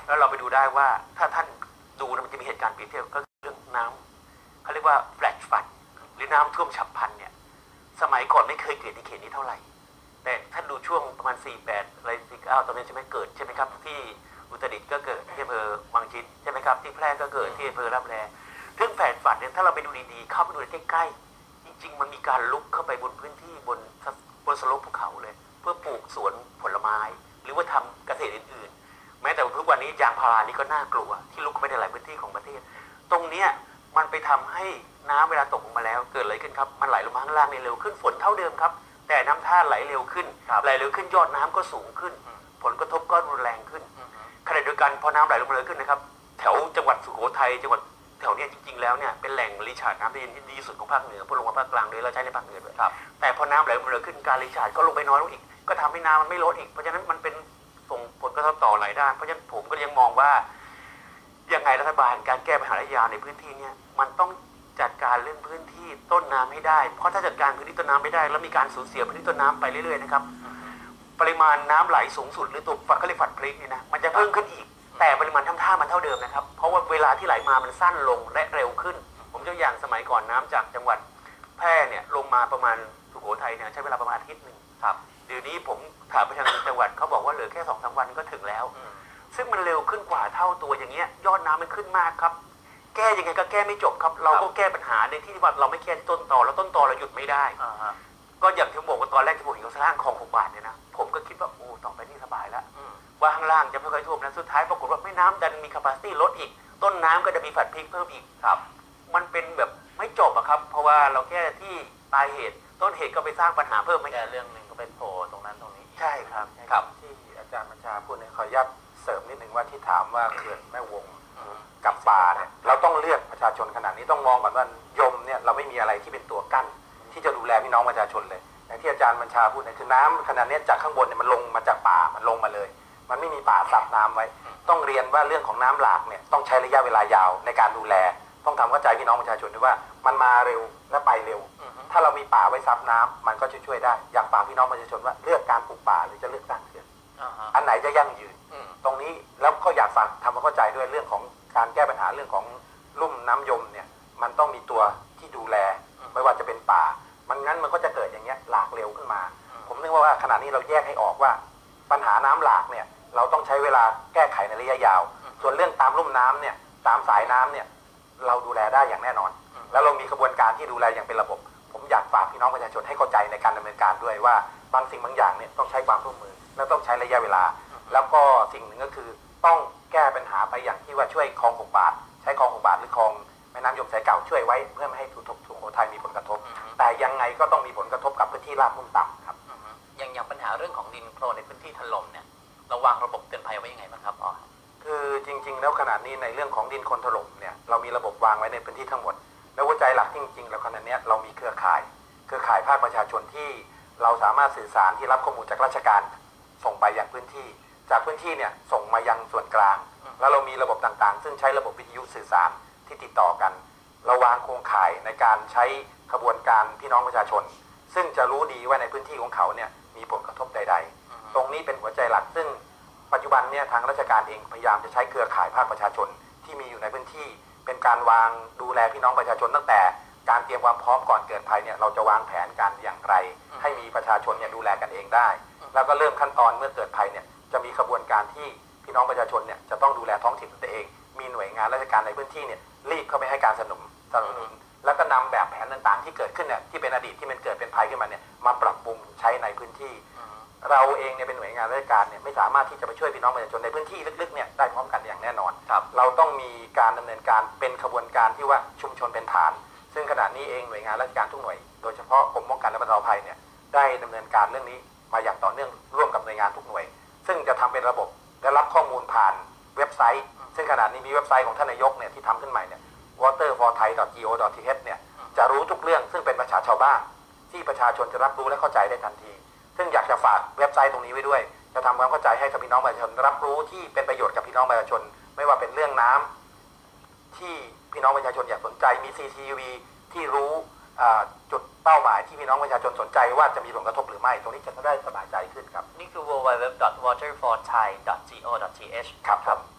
แล้วเราไปดูได้ว่าถ้าท่านดูมันจะมีเหตุการณ์เปรียบเทียบก็เรื่องน้ำเขาเรียกว่าแฟลชฟัดหรือน้ำท่วมฉับพลันเนี่ยสมัยก่อนไม่เคยเกิดในเขตนี้เท่าไหร่แต่ท่านดูช่วงประมาณสี่แปดอะไรสี่เก้าตอนนี้ใช่ไหมเกิดใช่ไหมครับที่อุตรดิตถ์ก็เกิดที่อำเภอวังชิ้นใช่ไหมครับที่แพร่ก็เกิดที่อำเภอรับแลเรื่องแฟลชฟัดเนี่ยถ้าเราไปดูดีๆเข้าไปดูใกล้ๆจริงๆมันมีการลุกเข้าไปบนพื้นที่บนบนสโลปภูเขาเลยเพื่อปลูกสวนผลไม้หรือว่าทำเกษตรอื่นๆแม้แต่ทุกวันนี้ยางพารานี่ก็น่ากลัวที่ลุกเข้าไปในหลายพื้นที่ของประเทศตรงเนี้ยมันไปทำให้น้ำเวลาตกลงมาแล้วเกิดอะไรขึ้นครับมันไหลลงมาข้างล่างเร็วขึ้นฝนเท่าเดิมครับแต่น้ำท่าไหลเร็วขึ้นไหลเร็วขึ้นยอดน้ำก็สูงขึ้นผลกระทบก็รุนแรงขึ้นขณะเดียวกันพอน้ำไหลลงมาเร็วขึ้นนะครับแถวจังหวัดสุโขทัยจังหวัดแถวนี้จริงๆแล้วเนี่ยเป็นแหล่งรีชาร์จน้ำที่ดีที่สุดของภาคเหนือพอลงมาภาคกลางด้วยเราใช้ในภาคเหนือด้วยแต่พอน้ำไหลลงมาเร็วขึ้นการรีชาร์จก็ลงไปน้อยลงอีกก็ทำให้น้ำมันไม่ลดอีกเพราะฉะนั้นมันเป็นส่งผลกระทบต่อหลายด้านเพราะฉะนั้นผมก็ยังมองว่ายังไงรัฐบาลการแก้ปัญหาระยะยาวในพื้นที่เนี่ยมันต้องจัดการเรื่องพื้นที่ต้นน้ำให้ได้เพราะถ้าจัดการพื้นที่ต้นน้ำไม่ได้แล้วมีการสูญเสียพื้นที่ต้นน้ำไปเรื่อยๆนะครับปริมาณน้ำไหลสูงสุดหรือตัวฝักเขาเรียกฝัดพลิกนี่นะมันจะเพิ่มขึ้นอีกแต่ปริมาณทำท่ามันเท่าเดิมนะครับเพราะว่าเวลาที่ไหลมามันสั้นลงและเร็วขึ้นผมยกอย่างสมัยก่อนน้ำจากจังหวัดแพร่เนี่ยลงมาประมาณสุโขทัยเนี่ยใช้เวลาประมาณอาทิตย์หนึ่งครับเดี๋ยวนี้ผมถามไปทางจังหวัดเขาบอกว่าเหลือแค่สองสามวันก็ถึงแล้วซึ่งมันเร็วขึ้นกว่าเท่าตัวอย่างเงี้ยยอดน้ำมันขึ้นมากครับแก้ยังไงก็แก้ไม่จบครับเราก็แก้ปัญหาในที่ว่าเราไม่แก้ที่ต้นตอแล้วต้นตอเราหยุดไม่ได้ก็อย่างที่ผมบอกว่าตอนแรกที่ผมเห็นเขาสร้างคลองหกบาทเนี่ยนะผมก็คิดว่าโอ้ต่อไปนี่สบายแล้วว่าข้างล่างจะไม่ค่อยท่วมนะสุดท้ายปรากฏว่าแม่น้ำดันมี capacity ลดอีกต้นน้ำก็จะมีฝัดพลิกเพิ่มอีกครับมันเป็นแบบไม่จบอะครับเพราะว่าเราแก้ที่ปลายเหตุต้นเหตุก็ไปสร้างปัญหาเพิ่มไม่แก้เรื่องหนึ่งก็เป็นโผล่ตรงนั้นตรงนี้ใช่ครับครับที่อาจารย์บัญชาพูดเนี่ยขออนุญาตเสริมนิดนึงว่าที่ถามว่าเขื่อนแม่วงกับป่าเนี่ยเราต้องเลือกประชาชนขนาดนี้ต้องมองก่อนว่ายมเนี่ยเราไม่มีอะไรที่เป็นตัวกั้นที่จะดูแลพี่น้องประชาชนเลยอย่างที่อาจารย์บัญชาพูดเนี่ยคือน้ำขนาดนี้จากข้างบนเนี่ยมันลงมาจากป่ามันลงมาเลยมันไม่มีป่าซับน้ำไว้ต้องเรียนว่าเรื่องของน้ำหลากเนี่ยต้องใช้ระยะเวลายาวในการดูแลต้องทำเข้าใจพี่น้องประชาชนด้วยว่ามันมาเร็วและไปเร็วถ้าเรามีป่าไว้ซับน้ำมันก็ช่วยได้อยากฝากพี่น้องประชาชนว่าเลือกการปลูกป่าหรือจะเลือกสร้างเขื่อนอันไหนจะยั่งยืนตรงนี้แล้วก็อยากฝากทำความเข้าใจด้วยเรื่องของการแก้ปัญหาเรื่องของลุ่มน้ำยมเนี่ยมันต้องมีตัวที่ดูแลไม่ว่าจะเป็นป่ามันงั้นมันก็จะเกิดอย่างเงี้ยหลากเร็วขึ้นมาผมนึกว่าขณะนี้เราแยกให้ออกว่าปัญหาน้ำหลากเนี่ยเราต้องใช้เวลาแก้ไขในระยะยาวส่วนเรื่องตามลุ่มน้ำเนี่ยตามสายน้ำเนี่ยเราดูแลได้อย่างแน่นอนแล้วเรามีกระบวนการที่ดูแลอย่างเป็นระบบผมอยากฝากพี่น้องประชาชนให้เข้าใจในการดำเนินการด้วยว่าบางสิ่งบางอย่างเนี่ยต้องใช้ความร่วมมือและต้องใช้ระยะเวลาแล้วก็สิ่งหนึ่งก็คือต้องแก้ปัญหาไปอย่างที่ว่าช่วยคลองหกบาทใช้คลองหกบาทหรือคลองแม่น้ำยมสายเก่าช่วยไว้เพื่อไม่ให้สุโขทัยมีผลกระทบแต่ยังไงก็ต้องมีผลกระทบกับพื้นที่ราบลุ่มต่ำครับอย่างอย่างปัญหาเรื่องของดินโคลนในพื้นที่ถล่มเนี่ยเราวางระบบเตือนภัยไว้ยังไงบ้างครับอ๋อคือจริงๆแล้วขนาดนี้ในเรื่องของดินโคลนถล่มเนี่ยเรามีระบบวางไว้ในพื้นที่ทั้งหมดแล้วหัวใจหลักจริงๆแล้วขณะนี้เรามีเครือข่ายเครือข่ายภาคประชาชนที่เราสามารถสื่อสารที่รับข้อมูลจากราชการส่งไปยังพื้นที่จากพื้นที่เนี่ยส่งมายังส่วนกลางแล้วเรามีระบบต่างๆซึ่งใช้ระบบวิทยุสื่อสารที่ติดต่อกันเราวางโครงข่ายในการใช้ขบวนการพี่น้องประชาชนซึ่งจะรู้ดีว่าในพื้นที่ของเขาเนี่ยมีผลกระทบใดๆตรงนี้เป็นหัวใจหลักซึ่งปัจจุบันเนี่ยทางราชการเองพยายามจะใช้เครือข่ายภาคประชาชนที่มีอยู่ในพื้นที่เป็นการวางดูแลพี่น้องประชาชนตั้งแต่การเตรียมความพร้อมก่อนเกิดภัยเนี่ยเราจะวางแผนการอย่างไรให้มีประชาชนเนี่ยดูแลกันเองได้แล้วก็เริ่มขั้นตอนเมื่อเกิดภัยเนี่ยจะมีขบวนการที่พี่น้องประชาชนเนี่ยจะต้องดูแลท้องถิ่นตัวเองมีหน่วยงานราชการในพื้นที่เนี่ยรีบเข้าไปให้การสนับสนุนสนับสนุนแล้วก็นำแบบแผนต่างๆที่เกิดขึ้นเนี่ยที่เป็นอดีตที่มันเกิดเป็นภัยขึ้นมาเนี่ยมาปรับปรุงใช้ในพื้นที่เราเองเนี่ยเป็นหน่วยงานราชการเนี่ยไม่สามารถที่จะไปช่วยพี่น้องประชาชนในพื้นที่ลึกๆเนี่ยได้พร้อมกันอย่างแน่นอนเราต้องมีการดำเนินการเป็นขบวนการที่ว่าชุมชนเป็นฐานซึ่งขณะนี้เองหน่วยงานราชการทุกหน่วยโดยเฉพาะกรมป้องกันและบรรเทาภัยเนี่ยได้ดำเนินการเรื่องนี้มาอย่างต่อเนื่องร่วมกับหน่วยงานทุกหน่วยซึ่งจะทำเป็นระบบและรับข้อมูลผ่านเว็บไซต์ซึ่งขณะนี้มีเว็บไซต์ของท่านนายกเนี่ยที่ทำขึ้นใหม่เนี่ย วอเตอร์ ฟอร์ ไทย ดอท จี โอ ดอท ที เอช เนี่ยจะรู้ทุกเรื่องซึ่งเป็นภาษาชาวบ้านที่ประชาชนจะรับรู้และเข้าใจได้ทันทีซึ่งอยากจะฝากเว็บไซต์ตรงนี้ไว้ด้วยจะทำความเข้าใจให้กับพี่น้องประชาชนรับรู้ที่เป็นประโยชน์กับพี่น้องประชาชนไม่ว่าเป็นเรื่องน้ำที่พี่น้องประชาชนอยากสนใจมี ซี ที วี ที่รู้จุดเป้าหมายที่พี่น้องประชาชนสนใจว่าจะมีผลกระทบหรือไม่ตรงนี้จะได้สบายใจขึ้นครับนี่คือ ดับเบิลยู ดับเบิลยู ดับเบิลยู ดอท วอเตอร์ ฟอร์ ไทย ดอท จี โอ ดอท ที เอชครับครับ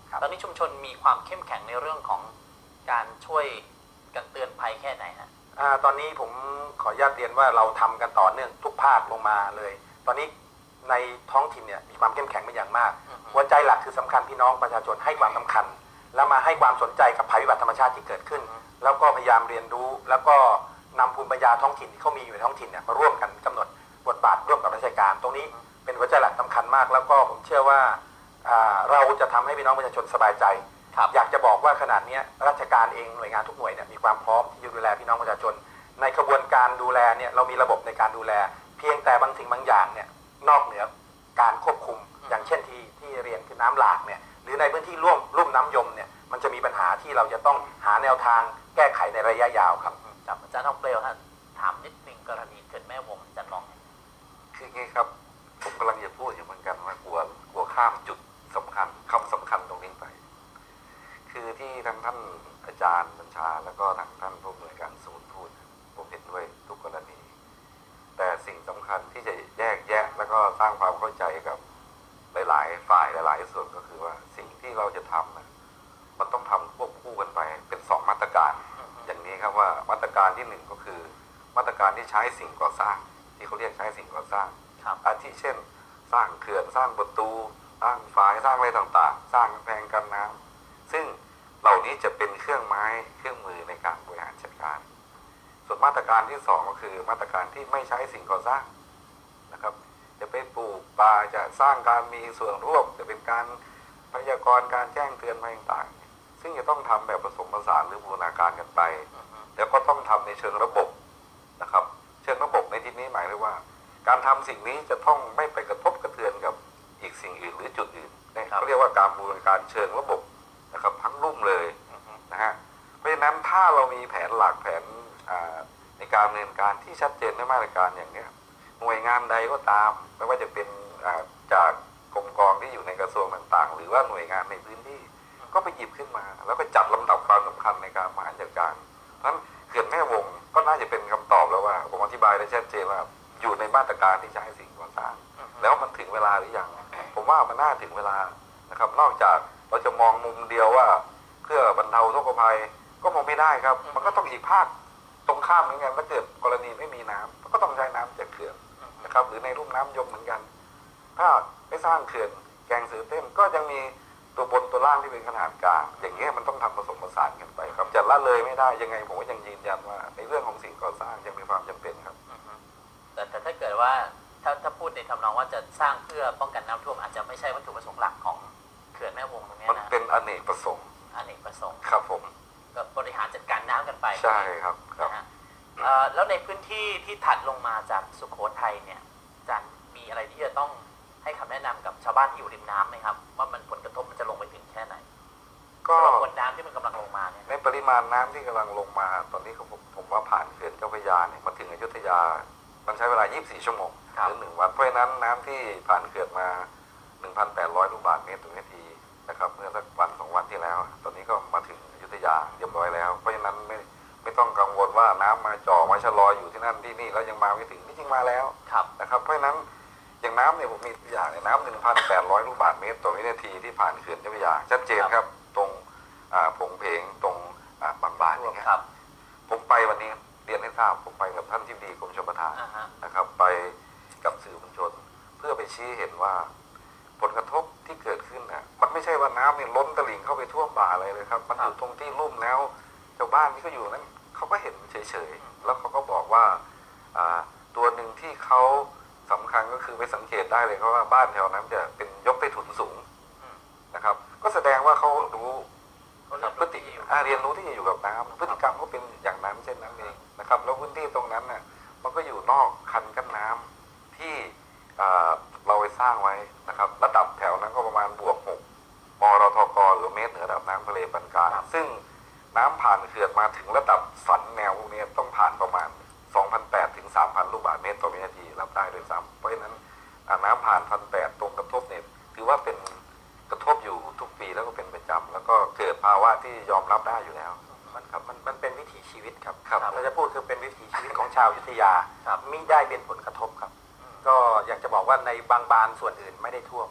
ตอนนี้ชุมชนมีความเข้มแข็งในเรื่องของการช่วยกันเตือนภัยแค่ไหนฮะอ่าตอนนี้ผมขออนุญาตเรียนว่าเราทำกันต่อเนื่องทุกภาคลงมาเลย ตอนนี้ในท้องถิ่นเนี่ยมีความเข้มแข็งเป็นอย่างมากหัวใจหลักคือสำคัญพี่น้องประชาชนให้ความสำคัญแล้วมาให้ความสนใจกับภัยพิบัติธรรมชาติที่เกิดขึ้นแล้วก็พยายามเรียนรู้แล้วก็นำภูมิปัญญาท้องถิ่นที่เขามีอยู่ในท้องถิ่นเนี่ยมาร่วมกันกำหนดบทบาทร่วมกับราชการตรงนี้เป็นหัวใจหลักสำคัญมากแล้วก็ผมเชื่อว่าเราจะทำให้พี่น้องประชาชนสบายใจอยากจะบอกว่าขนาดนี้ราชการเองหน่วยงานทุกหน่วยเนี่ยมีความพร้อมที่จะดูแลพี่น้องประชาชนในกระบวนการดูแลเนี่ยเรามีระบบในการดูแลเพียงแต่บางสิ่งบางอย่างเนี่ยนอกเหนือการควบคุมอย่างเช่นที่ที่เรียนคือน้ำหลากเนี่ยหรือในพื้นที่ร่วมลุ่มน้ำยมเนี่ยมันจะมีปัญหาที่เราจะต้องหาแนวทางแก้ไขในระยะยาวครับครับอาจารย์ทองเปลวท่านถามนิดนึงกรณีเกิดแม่วงอาจารย์มองคือไงครับผมกำลังจะพูดอยู่เหมือนกันว่ากลัวกลัวข้ามจุดสำคัญคำสำคัญตรงนี้ไปคือที่ทางท่านอาจารย์บัญชาแล้วก็ทางท่านผู้อำนวยการศูนย์พูดผมเห็นด้วยทุกกรณีแต่สิ่งสำคัญที่จะแยกแยะแล้วก็สร้างความเข้าใจกับหลายๆฝ่ายหลายๆส่วนก็คือว่าสิ่งที่เราจะทำนะมันต้องทำควบคู่กันไปเป็นสองมาตรการอย่างนี้ครับว่ามาตรการที่หนึ่งก็คือมาตรการที่ใช้สิ่งก่อสร้างที่เขาเรียกใช้สิ่งก่อสร้างอาทิเช่นสร้างเขื่อนสร้างประตูสร้างฝายสร้างอะไรต่างๆสร้างกำแพงกันน้ำซึ่งเหล่านี้จะเป็นเครื่องไม้เครื่องมือในการบริหารจัดการส่วนมาตรการที่สองก็คือมาตรการที่ไม่ใช้สิ่งก่อสร้างนะครับจะไปปลูกป่าจะสร้างการมีส่วนร่วมจะเป็นการพยากรณ์การแจ้งเตือนอะไรต่างๆซึ่งจะต้องทำแบบผสมผสานหรือบูรณาการกันไปแล้วก็ต้องทำในเชิงระบบนะครับเชิงระบบในที่นี้หมายถึงว่าการทำสิ่งนี้จะต้องไม่ไปกระทบกระเทือนกับอีกสิ่งอื่นหรือจุดอื่นเขาเรียกว่าการบูรณาการเชิงระบบนะครับทั้งรุ่มเลยนะฮะเพราะฉะนั้นถ้าเรามีแผนหลักแผนในการดำเนินการที่ชัดเจนในมาตรการอย่างนี้หน่วยงานใดก็ตามไม่ว่าจะเป็นจากกรมกองที่อยู่ในกระทรวงต่างๆหรือว่าหน่วยงานในพื้นที่ก็ไปหยิบขึ้นมาแล้วก็จัดลำดับความสำคัญในการบริหารจัดการเพราะฉะนั้นเขื่อนแม่วงก็น่าจะเป็นคำตอบแล้วว่าผมอธิบายได้ชัดเจนว่าอยู่ในมาตรการที่ใช้สิ่งก่อสร้างแล้วมันถึงเวลาหรือยังผมว่ามันน่าถึงเวลานะครับนอกจากเราจะมองมุมเดียวว่าเพื่อบรรเทาทุกข์ภัยก็มองไม่ได้ครับมันก็ต้องอีกภาคตรงข้ามเหมือนกันถ้าเกิดกรณีไม่มีน้ำก็ต้องใช้น้ำจากเขื่อนนะครับหรือในลุ่มน้ำยมเหมือนกันถ้าไม่สร้างเขื่อนแกงเสือเต้นก็ยังมีตัวบนตัวล่างที่เป็นขนาดกลางอย่างนี้มันต้องทำผสมผสานกันไปครับจะละเลยไม่ได้ยังไงผมก็ยังยืนยันว่าในเรื่องของสิ่งก่อสร้างยังมีความจำเป็นครับแต่แต่ถ้าเกิดว่าถ้าถ้าพูดในทำนองว่าจะสร้างเพื่อป้องกันน้ำท่วมอาจจะไม่ใช่วัตถุประสงค์หลักของเขื่อนแม่วงตรงนี้นะมันเป็นอเนกประสงค์อเนกประสงค์ครับผมก็บริหารจัดการน้ำกันไปใช่ครับครับแล้วในพื้นที่ที่ถัดลงมาจากสุโขทัยเนี่ยอาจารย์มีอะไรที่จะต้องให้คำแนะนำกับชาวบ้านที่อยู่ริมน้ำไหมครับว่ามันผลกระทบมันจะลงไปถึงแค่ไหนก็มวลน้ำที่มันกำลังลงมาเนี่ยในปริมาณน้ำที่กำลังลงมาตอนนี้ผมผมว่าผ่านเขื่อนเจ้าพระยาเนี่ยมาถึงอยุธยามันใช้เวลายี่สิบสี่ชั่วโมงหรือหนึ่งวันเพราะฉะนั้นน้ำที่ผ่านเขื่อนมา หนึ่งพันแปดร้อย ลูกบาศก์เมตรต่อนาทีนะครับเมื่อสักวันสองวันที่แล้วตอนนี้ก็มาถึงอยุธยาเรียบร้อยแล้วเพราะฉะนั้นไม่ไม่ต้องกังวลว่าน้ำมาจ่อมาชะลออยู่ที่นั่นที่นี่แล้วยังมาไม่ถึงที่จริงมาแล้วนะครับเพราะฉะนั้นอย่างน้ำเนี่ยผมมีตัวอย่างในน้ำ หนึ่งพันแปดร้อย ลูกบาศก์เมตรต่อวินาทีที่ผ่านเขื่อนเจ้าพระยาชัดเจนครับตรงผงเพงตรงบางบานอย่างเงี้ยผมไปวันนี้เรียนให้ทราบผมไปกับท่านที่ดีกรมชลประทานนะครับไปกับสื่อมวลชนเพื่อไปชี้เห็นว่าผลกระทบที่เกิดขึ้นนะมันไม่ใช่ว่าน้ำเนี่ยล้นตลิ่งเข้าไปท่วมบ่าอะไรเลยครับมันอยู่ตรงที่ลุ่มแล้วชาวบ้านที่เขาอยู่นั้นเขาก็เห็นเฉยๆแล้วเขาก็บอกว่าตัวหนึ่งที่เขาสำคัญก็คือไปสังเกตได้เลยเพราะว่าบ้านแถวนั้นจะเป็นยกใต้ถุนสูงนะครับก็แสดงว่าเขารู้พฤติเรียนรู้ที่จะอยู่กับน้ำพฤติกรรมเขาเป็นอย่างนั้นเช่นนั้นเองนะครับแล้วพื้นที่ตรงนั้นน่ะมันก็อยู่นอกคันกั้นน้ำที่เราไปสร้างไว้นะครับระดับแถวนั้นก็ประมาณบวกหกมรทกหรือเมตรเหนือระดับน้ำทะเลปานกลางซึ่งน้ำผ่านเขื่อนมาถึงระดับสันแนวพวกนี้ต้องผ่านประมาณ สองพันแปดร้อย ถึง สามพัน ลูกบาศก์เมตรต่อวินาทีรับได้โดยซ้ำเพราะฉะนั้นน้ำผ่าน หนึ่งพันแปดร้อย ตรงกระทบเนี่ยถือว่าเป็นกระทบอยู่ทุกปีแล้วก็เป็นประจำแล้วก็เกิดภาวะที่ยอมรับได้อยู่แล้วมันครับมันมันเป็นวิถีชีวิตครับเราจะพูดคือเป็นวิถีชีวิตของชาวอยุธยามิได้เป็นผลกระทบครับก็อยากจะบอกว่าในบางบานส่วนอื่นไม่ได้ท่วม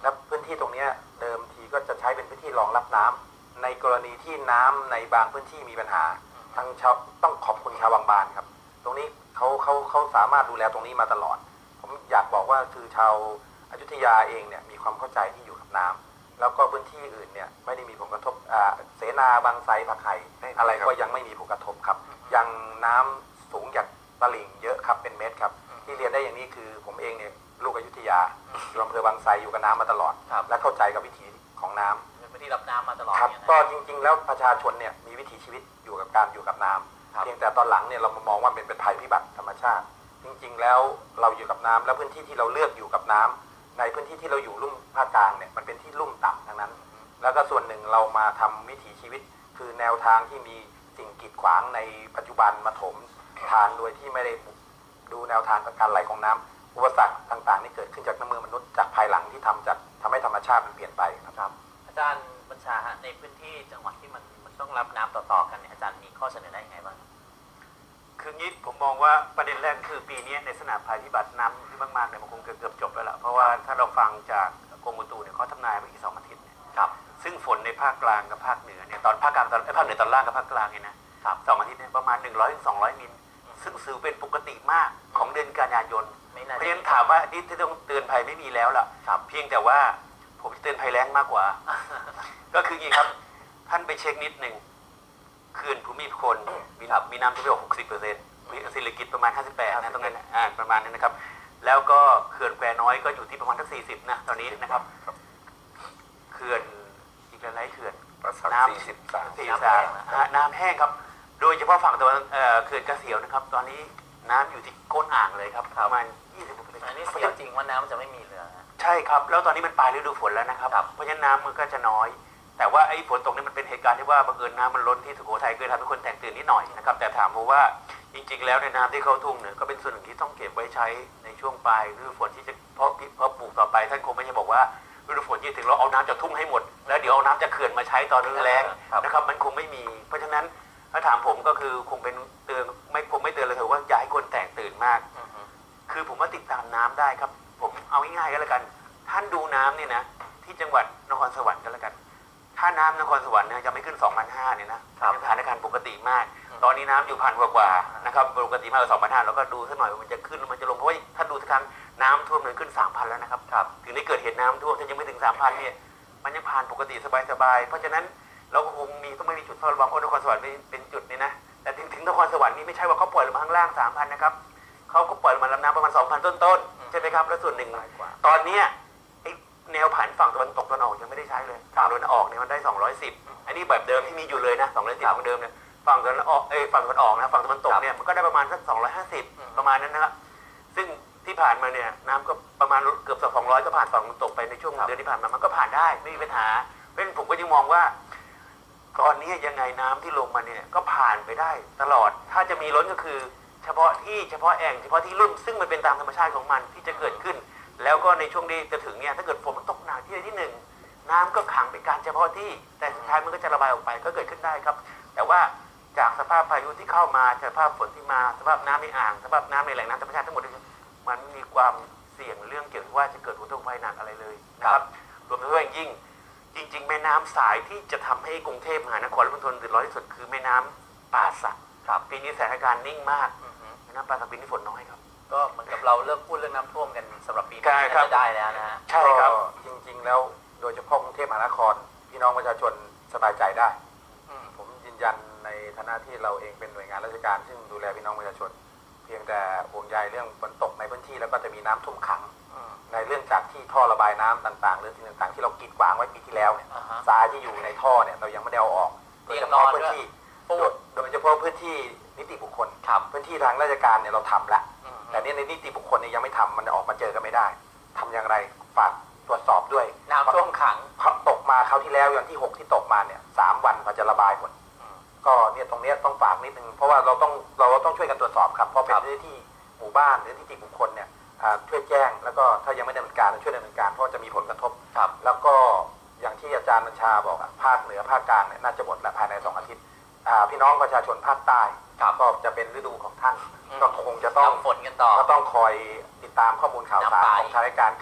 และพื้นที่ตรงนี้เดิมทีก็จะใช้เป็นพื้นที่รองรับน้ำในกรณีที่น้ำในบางพื้นที่มีปัญหาทางชาวต้องขอบคุณชาวบางบานครับตรงนี้เขาเขาเขาสามารถดูแลตรงนี้มาตลอดผมอยากบอกว่าคือชาวอยุธยาเองเนี่ยมีความเข้าใจที่อยู่กับน้ำแล้วก็พื้นที่อื่นเนี่ยไม่ได้มีผลกระทบเสนาบางไทรผักไห่อะไรก็ยังไม่มีผลกระทบครับยังน้ำสูงจากตลิ่งเยอะครับเป็นเมตรครับที่เรียนได้อย่างนี้คือผมเองเนี่ยลูกอยุธยาอยู่อำเภอบางไทรอยู่กับน้ำมาตลอดและเข้าใจกับวิถีของน้ำเป็นพื้นที่รับน้ำมาตลอดครับก็จริงๆแล้วประชาชนเนี่ยมีวิถีชีวิตอยู่กับการอยู่กับน้ำเพียงแต่ตอนหลังเนี่ยเรามามองว่าเป็นเป็นภัยพิบัติธรรมชาติจริงๆแล้วเราอยู่กับน้ำและพื้นที่ที่เราเลือกอยู่กับน้ำในพื้นที่ที่เราอยู่ลุ่มภาคกลางเนี่ยมันเป็นที่ลุ่มต่ำทั้งนั้นแล้วก็ส่วนหนึ่งเรามาทำวิถีชีวิตคือแนวทางที่มีสิ่งกีดขวางในปัจจุบันมาถมทางโดยที่ไม่ได้ดูแนวทางการไหลของน้ำอุปสรรคต่างๆนี่เกิดขึ้นจากน้ำมือมนุษย์จากภายหลังที่ทำจากทำให้ธรรมชาติมันเปลี่ยนไปนะครับอาจารย์บัญชาฮะในพื้นที่จังหวัดที่มันมันต้องรับน้ำต่อๆกันเนี่ยอาจารย์มีข้อเสนอได้ยังไงบ้างคืองี้ผมมองว่าประเด็นแรกคือปีนี้ในสนามภัยพิบัติน้ำที่มากๆเนี่ยมันคงเกือบจบแล้วล่ะเพราะว่าถ้าเราฟังจากกรมอุตุเนี่ยเขาทำนายไว้อีกสองอาทิตย์เนี่ยครับซึ่งฝนในภาคกลางกับภาคเหนือเนี่ยตอนภาคกลางตอนภาคเหนือตอนล่างกับภาคกลางเนี่ยนะครับสองอาทิตย์เนี่ยประมาณหนึ่งร้อยถึงสองร้อยมิลซึ่งถือเป็นปกติมากของเดือนกันยายนเพราะฉะนั้นถามว่าที่ที่ต้องเตือนภัยไม่มีแล้วล่ะเพียงแต่ว่าผมจะเตือนภัยแล้งมากกว่า ก็คืออย่างนี้ครับท่านไปเช็คนิดหนึ่งเขื่อนภูมิพลมีน้ำมีน้ำท่วมไปหกสิบเปอร์เซ็นต์มีศิริกิติ์ประมาณห้าสิบแปดนะตรงนั้นอ่าประมาณนั้นนะครับแล้วก็เขื่อนแควน้อยก็อยู่ที่ประมาณทั้งสี่สิบนะตอนนี้นะครับเขื่อนอีกหลายๆเขื่อนน้ำสี่สิบสามสี่สามน้ำแห้งครับโดยเฉพาะฝั่งตะวันเขื่อนกระเสียวนะครับตอนนี้น้ำอยู่ที่ก้นอ่างเลยครับประมาณยี่สิบเปอร์เซ็นต์อันนี้เสียวจริงว่าน้ำจะไม่มีเหลือใช่ครับแล้วตอนนี้มันปลายฤดูฝนแล้วนะครับเพราะฉะนั้นน้ำมันก็จะน้อยแต่ว่าไอ้ฝนตกนี่มันเป็นเหตุการณ์ที่ว่าบังเอิญน้ำมันล้นที่สุโขทัยเกิดทำให้คนแตกตื่นนิดหน่อยนะครับแต่ถามผมว่าจริงๆแล้วในน้ำที่เข้าทุ่งเนี่ยก็เป็นส่วนหนึ่งที่ต้องเก็บไว้ใช้ในช่วงปลายฤดูฝนที่จะเพาะเพาะปลูกต่อไปท่านคงไม่ใช่บอกว่าฤดูฝนที่ถึงเราเอาน้ำจากทุ่งให้หมดแล้วเดี๋ยวเอาน้ำจากเขื่อนมาใช้ตอนฤดูแล้งนะครับมันคงไม่มีเพราะฉะนั้นถ้าถามผมก็คือคงเป็นเตือนไม่ผมไม่เตือนเลยคือว่าอย่าให้คนแตกตื่นมากคือผมว่าติดตามน้ำได้ครับผมเอาง่ายๆก็แล้วกันท่านดูน้ำเนี่ยนะที่จังหวัดนครสวรรค์ก็แล้วกันถ้าน้ำนครสวรรค์เนี่ยจะไม่ขึ้น สองพันห้าร้อย เนี่ยนะสถานการณ์ปกติมากตอนนี้น้ำอยู่พันกว่าๆนะครับปกติมากกว่า สองพันห้าร้อย แล้วก็ดูสักหน่อยว่ามันจะขึ้นมันจะลงเพราะว่าถ้าดูทุกครั้งน้ำท่วมมันขึ้น สามพัน แล้วนะครับถึงได้เกิดเหตุน้ำท่วมถ้ายังไม่ถึง สามพัน เนี่ยมันยังผ่านปกติสบายๆเพราะฉะนั้นเราก็คงมีต้องไม่มีจุดเฝ้าระวังนครสวรรค์เป็นจุดนี้นะแต่ถึงถึงนครสวรรค์นี่ไม่ใช่ว่าเขาปล่อยลงมาข้างล่าง สามพัน นะครับเขาก็ปล่อยมาลำน้ำประมาณ สองพัน ต้นๆใช่ไหมครับแล้วส่วนหนึ่งตอนนี้ไอ้แนวผันฝั่งตะวันตกตะวันออกยังไม่ได้ใช้เลยฝั่งตะวันออกเนี่ยมันได้สองร้อยสิบอันนี้แบบเดิมที่มีอยู่เลยนะสองร้อยสิบเหมือนเดิมเนี่ยฝั่งตะวันออกเอ้ยฝั่งตะวันออกนะฝั่งตะวันตกเนี่ยมันก็ได้ประมาณสักสองร้อยห้าสิบประมาณนั้นนะครับซึ่งที่ผ่านมาเนี่ยน้ำก็ประมาณเกือบสองร้อยก็ผ่านฝั่งตะวันตกไปในช่วงเดือนที่ผ่านมามันก็ผ่านได้ไม่มีปัญหาเพราะฉะนั้นผมก็ยังมองว่าตอนนี้ยังไงน้ำที่ลงมาเนี่ยก็ผ่านไปได้ตลอดถ้าจะมีล้นก็คือเฉพาะที่เฉพาะแอ่งเฉพาะที่ลุ่มซึ่งมันเป็นตามธรรมชาติของมันที่จะเกิดขึ้นแล้วก็ในช่วงที่จะถึงเนี่ยถ้าเกิดฝนมันตกหนักที่ใดที่หนึ่งน้ำก็ขังเป็นการเฉพาะที่แต่สุดท้ายมันก็จะระบายออกไปก็เกิดขึ้นได้ครับแต่ว่าจากสภาพพายุที่เข้ามาสภาพฝนที่มาสภาพน้ำในอ่างสภาพน้ำในแหล่งน้ำธรรมชาติทั้งหมดมันมีความเสี่ยงเรื่องเกี่ยวกับว่าจะเกิดอุทกภัยหนักอะไรเลยนะครับรวมถึงเรื่องยิ่งจริงๆแม่น้ำสายที่จะทำให้กรุงเทพมหานครและปริมณฑลเดือดร้อนที่สุดคือแม่น้ำป่าสักปีนี้สถานการณ์นิ่งมากแม่น้ำป่าสักปีนี้ฝนน้อยครับก็เหมือนกับเราเลิกพูดเรื่องน้ำท่วมกันสำหรับปีนี้จะได้แล้วนะฮะใช่ครับจริงๆแล้วโดยเฉพาะกรุงเทพมหานครพี่น้องประชาชนสบายใจได้ผมยืนยันในฐานะที่เราเองเป็นหน่วยงานราชการซึ่งดูแลพี่น้องประชาชนเพียงแต่ห่วงใยเรื่องฝนตกในพื้นที่แล้วก็จะมีน้ำท่วมขังในเรื่องจากที่ท่อระบายน้ำต่างๆหรือสิ่งต่างๆที่เรากีดขวางไว้ปีที่แล้วเนี่ยทรายที่อยู่ในท่อเนี่ยเรายังไม่ได้เอาออกโดยเฉพาะพื้นที่โดยเฉพาะพื้นที่นิติบุคคลพื้นที่ทางราชการเนี่ยเราทำแล้วแต่นี่ในนิติบุคคลเนี่ยยังไม่ทำมันออกมาเจอกันไม่ได้ทำอย่างไรฝากตรวจสอบด้วยน้ำท่วมขังตกมาคราวที่แล้วอย่างที่หกที่ตกมาเนี่ยสามวันกว่าจะระบายหมดก็เนี่ยตรงนี้ต้องฝากนิดนึงเพราะว่าเราต้องเราต้องช่วยกันตรวจสอบครับเพราะเป็นพื้นที่หมู่บ้านหรือนิติบุคคลเนี่ยช่วยแจ้งแล้วก็ถ้ายังไม่ดำเนินการช่วยดำเนินการเพราะจะมีผลกระทบแล้วก็อย่างที่อาจารย์บัญชาบอกภาคเหนือภาคกลางเนี่ยน่าจะหมดแล้วภายในสองอาทิตย์พี่น้องประชาชนภาคใต้ก็จะเป็นฤดูของท่านก็คงจะต้องฝนกันต่อก็ต้องคอยติดตามข้อมูลข่าวสารของทางราชการคือ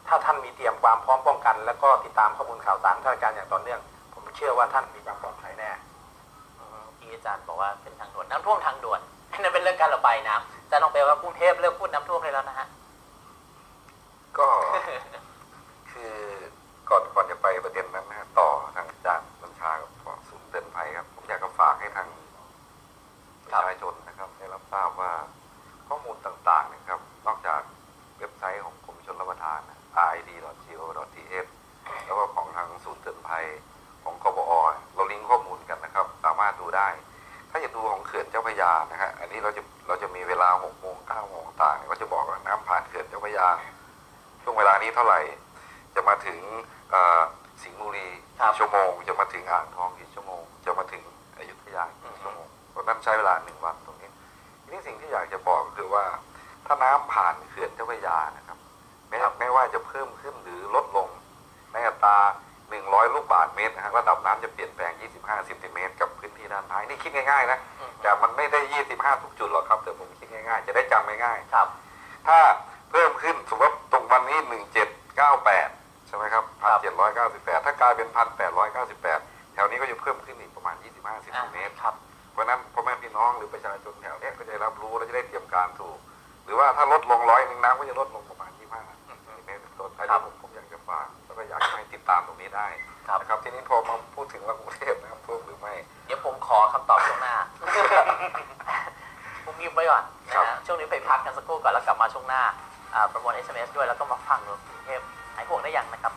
ถ้าท่านมีเตรียมความพร้อมป้องกัน แล้วก็ติดตามข้อมูลข่าวสารสถานการณ์อย่างต่อเนื่องผมเชื่อว่าท่านมีความปลอดภัยแน่ที่อาจารย์บอกว่าเป็นทางด่วนน้ำท่วมทางด่วนนั่นเป็นเรื่องการระบายน้ำอาจารย์ลองไปว่ากรุงเทพเริ่มพูดน้ำท่วมเลยแล้วนะฮะก็ คือก่อนก่อนจะไปประเด็นนั้นนะต่อทางอาจารย์บัญชากับศูนย์เตือนภัยครับผมอยากจะฝากให้ทางประชาชนนะครับได้รับทราบว่าข้อมูลต่างๆนะครับนอกจากเว็บไซต์ของกรมชลประทาน อาร์ ไอ ดี ดอท จี โอ ดอท ที เอส แล้วก็ของทางศูนย์เตือนภัยของกบอเราลิงก์ข้อมูลกันนะครับสามารถดูได้ถ้าอยากดูของเขื่อนเจ้าพระยานะฮะอันนี้เราจะเราจะมีเวลาหกโมงเก้าโมงต่างก็จะบอกว่าน้ำผ่านเขื่อนเจ้าพระยาช่วงเวลานี้เท่าไหร่จะมาถึงสิงห์บุรีกี่ชั่วโมงจะมาถึงอ่างทองกี่ชั่วโมงจะมาถึงอยุธยากี่ชั่วโมงเพราะนั้นใช้เวลาหนึ่งวันตรงนี้ทีนี้สิ่งที่อยากจะบอกก็คือว่าถ้าน้ำผ่านเขื่อนเจ้าพระยานะครับไม่ไม่ว่าจะเพิ่มขึ้นหรือลดลงในอัตราหนึ่งร้อยลูกบาศก์เมตรนะฮะระดับน้ำจะเปลี่ยนแปลงยี่สิบห้าเซนติเมตรกับพื้นที่ด้านท้ายนี่คิดง่ายๆนะแต่มันไม่ได้ยี่สิบห้าทุกจุดหรอกครับแต่ผมคิดง่ายๆจะได้จำง่ายๆครับถ้าเพิ่มขึ้นสมมติว่าตรงวันนี้หนึ่งเจ็ดเก้าแปดใช่ไหมครับพันเจ็ดร้อยเก้าสิบแปดถ้ากลายเป็นพันแปดร้อยเก้าสิบแปดแถวนี้ก็จะเพิ่มขึ้นอีกประมาณยี่สิบห้าเซนติเมตรครับเพราะนั้นพ่อแม่พี่น้องหรือประชาชนแถวนี้ก็จะรับรู้และจะได้เตรียมการถูกหรือว่าถ้าลดลงร้อยหนึ่งน้ำก็จะลดลงประมาณยี่สิบห้าเซนติเมตรเป็นต้นอันนี้ผมผมอยากจะฝากแล้วก็อยากให้ติดตามตรงนี้ได้นะครับทีนี้พอมาพูดถึงว่ากรุงเทพนะครับท่วมหรือไม่เดี๋ยวผมขอคำตอบช่วงหน้าผมยิ้มไว้ก่อนนะฮะช่วงนี้ไปพักกันสักครู่ก่อนแล้วกลับมาช่วงหน้าประมวล เอส เอ็ม เอส ด้วยแล้วก็มาฟังเรื่องกรุงเทพหายห่วงได้ยังนะครับ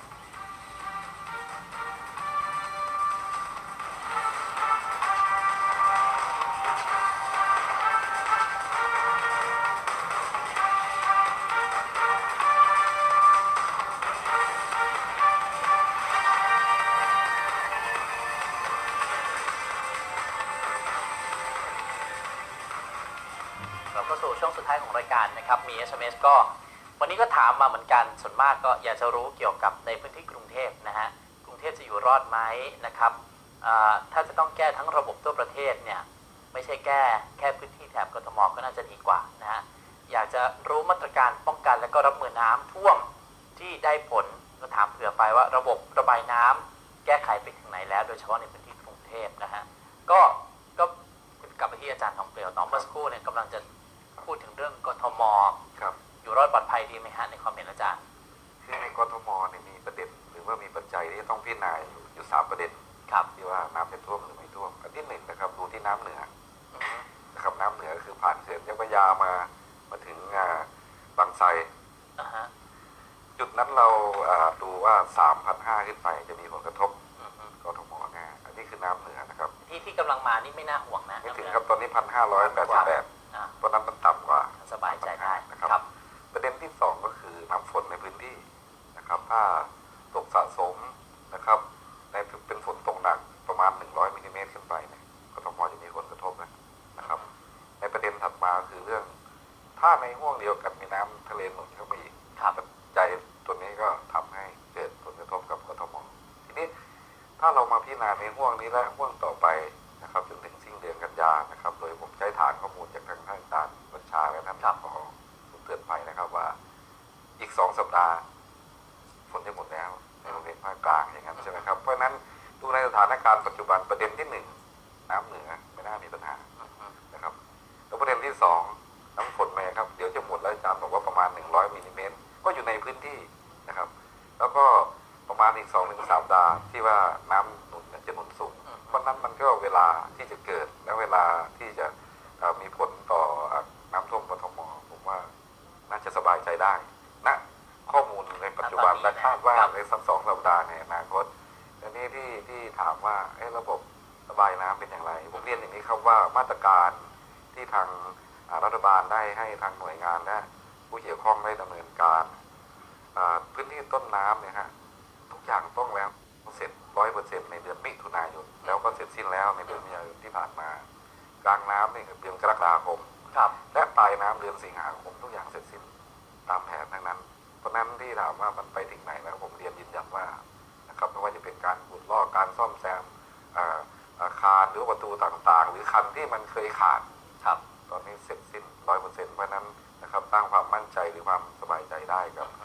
ช่วงสุดท้ายของรายการนะครับมี เอส เอ็ม เอส ก็วันนี้ก็ถามมาเหมือนกันส่วนมากก็อยากจะรู้เกี่ยวกับในพื้นที่กรุงเทพนะฮะกรุงเทพจะอยู่รอดไหมนะครับถ้าจะต้องแก้ทั้งระบบทั่วประเทศเนี่ยไม่ใช่แก้แค่พื้นที่แถบกทมก็น่าจะดีกว่านะฮะอยากจะรู้มาตรการป้องกันและก็รับมือน้ำท่วมที่ได้ผลก็ถามเผื่อไปว่าระบบระบายน้ำแก้ไขไปถึงไหนแล้วโดยเฉพาะในพื้นที่กรุงเทพนะฮะก็ก็กลับไปที่อาจารย์ทองเปลวตอนเมื่อสักครู่เนี่ยกำลังจะพูดถึงเรื่องกทมครับอยู่รอดปลอดภัยดีไหมฮะในความเห็นอาจารย์คือในกทมเนี่ยมีประเด็นหรือว่ามีปัจจัยที่ต้องพิจารณาอยู่สามประเด็นครับที่ว่าน้ำจะท่วมหรือไม่ท่วมอันที่หนึ่งนะครับดูที่น้ำเหนือนะครับน้ำเหนือก็คือผ่านเขื่อนเจ้าพระยามามาถึงบางไทรจุดนั้นเราดูว่า สามพันห้าร้อย ขึ้นไปจะมีผลกระทบกทมแน่อันนี้คือน้ำเหนือนะครับที่ที่กำลังมานี่ไม่น่าห่วงนะไม่ถึงครับตอนนี้ หนึ่งพันห้าร้อยแปดสิบแปดเพราะนั้นมันต่ำกว่าสบายใจได้นะครับประเด็นที่สองก็คือน้ำฝนในพื้นที่นะครับถ้าตกสะสมนะครับในเป็นฝนตกหนักประมาณหนึ่งร้อยมิลลิเมตรขึ้นไปเนี่ยกทมจะมีผลกระทบนะครับในประเด็นถัดมาคือเรื่องถ้าในห่วงเดียวกันมีน้ำทะเลหนุนเข้ามาอีกปัจจัยตัวนี้ก็ทำให้เกิดผลกระทบกับกทมทีนี้ถ้าเรามาพิจารณาในห่วงนี้และห่วงต่อไปนะครับจนถึงสิ้นเดือนกันยานะครับโดยผมใช้ฐานข้อมูลจากทางท่านอาจารย์บัญชาและท่านผอ.เตือนภัยนะครับว่าอีกสองสัปดาห์ฝนจะหมดแล้วในบริเวณภาคกลางอย่างนั้นใช่ไหมครับเพราะฉะนั้นดูในสถานการณ์ปัจจุบันประเด็นที่หนึ่งน้ำเหนือไม่น่ามีปัญหานะครับแล้วประเด็นที่สองน้ำฝนแม่ครับเดี๋ยวจะหมดแล้วอาจารย์บอกว่าประมาณหนึ่งร้อยมิลลิเมตรก็อยู่ในพื้นที่นะครับแล้วก็ประมาณอีกสองถึงสามสัปดาห์ที่ว่าน้ำหนุนจะหนุนสูงเพราะนั้นมันก็เวลาที่จะเกิดและเวลาที่จะมีผลต่อน้ำท่วมกทมผมว่าน่าจะสบายใจได้นะข้อมูลในปัจจุบันและคาดว่าในสักสองสัปดาห์ในอนาคตอันนี้ที่ที่ถามว่าระบบระบายน้ำเป็นอย่างไรผมเรียนอย่างนี้ครับว่ามาตรการที่ทางรัฐบาลได้ให้ทางหน่วยงานและผู้เกี่ยวข้องได้ดำเนินการพื้นที่ต้นน้ำเนี่ยฮะทุกอย่างต้องแล้วเสร็จร้อยเปอร์เซ็นต์ในเดือนมิถุนายนแล้วก็เสร็จสิ้นแล้วในเดือนมิถุนายนที่ผ่านมากลางน้ำเนี่ยเดือนกรกฎาคมและปลายน้ำเดือนสิงหาคมทุกอย่างเสร็จสิ้นตามแผนทั้งนั้นเพราะนั้นที่ถามว่ามันไปถึงไหนแล้วผมเรียนยืนยันว่านะครับไม่ว่าจะเป็นการขุดลอกการซ่อมแซมอาคารหรือประตูต่างๆหรือคันที่มันเคยขาดตอนนี้เสร็จสิ้นร้อยเปอร์เซ็นต์เพราะนั้นนะครับสร้างความมั่นใจหรือความสบายใจได้กับ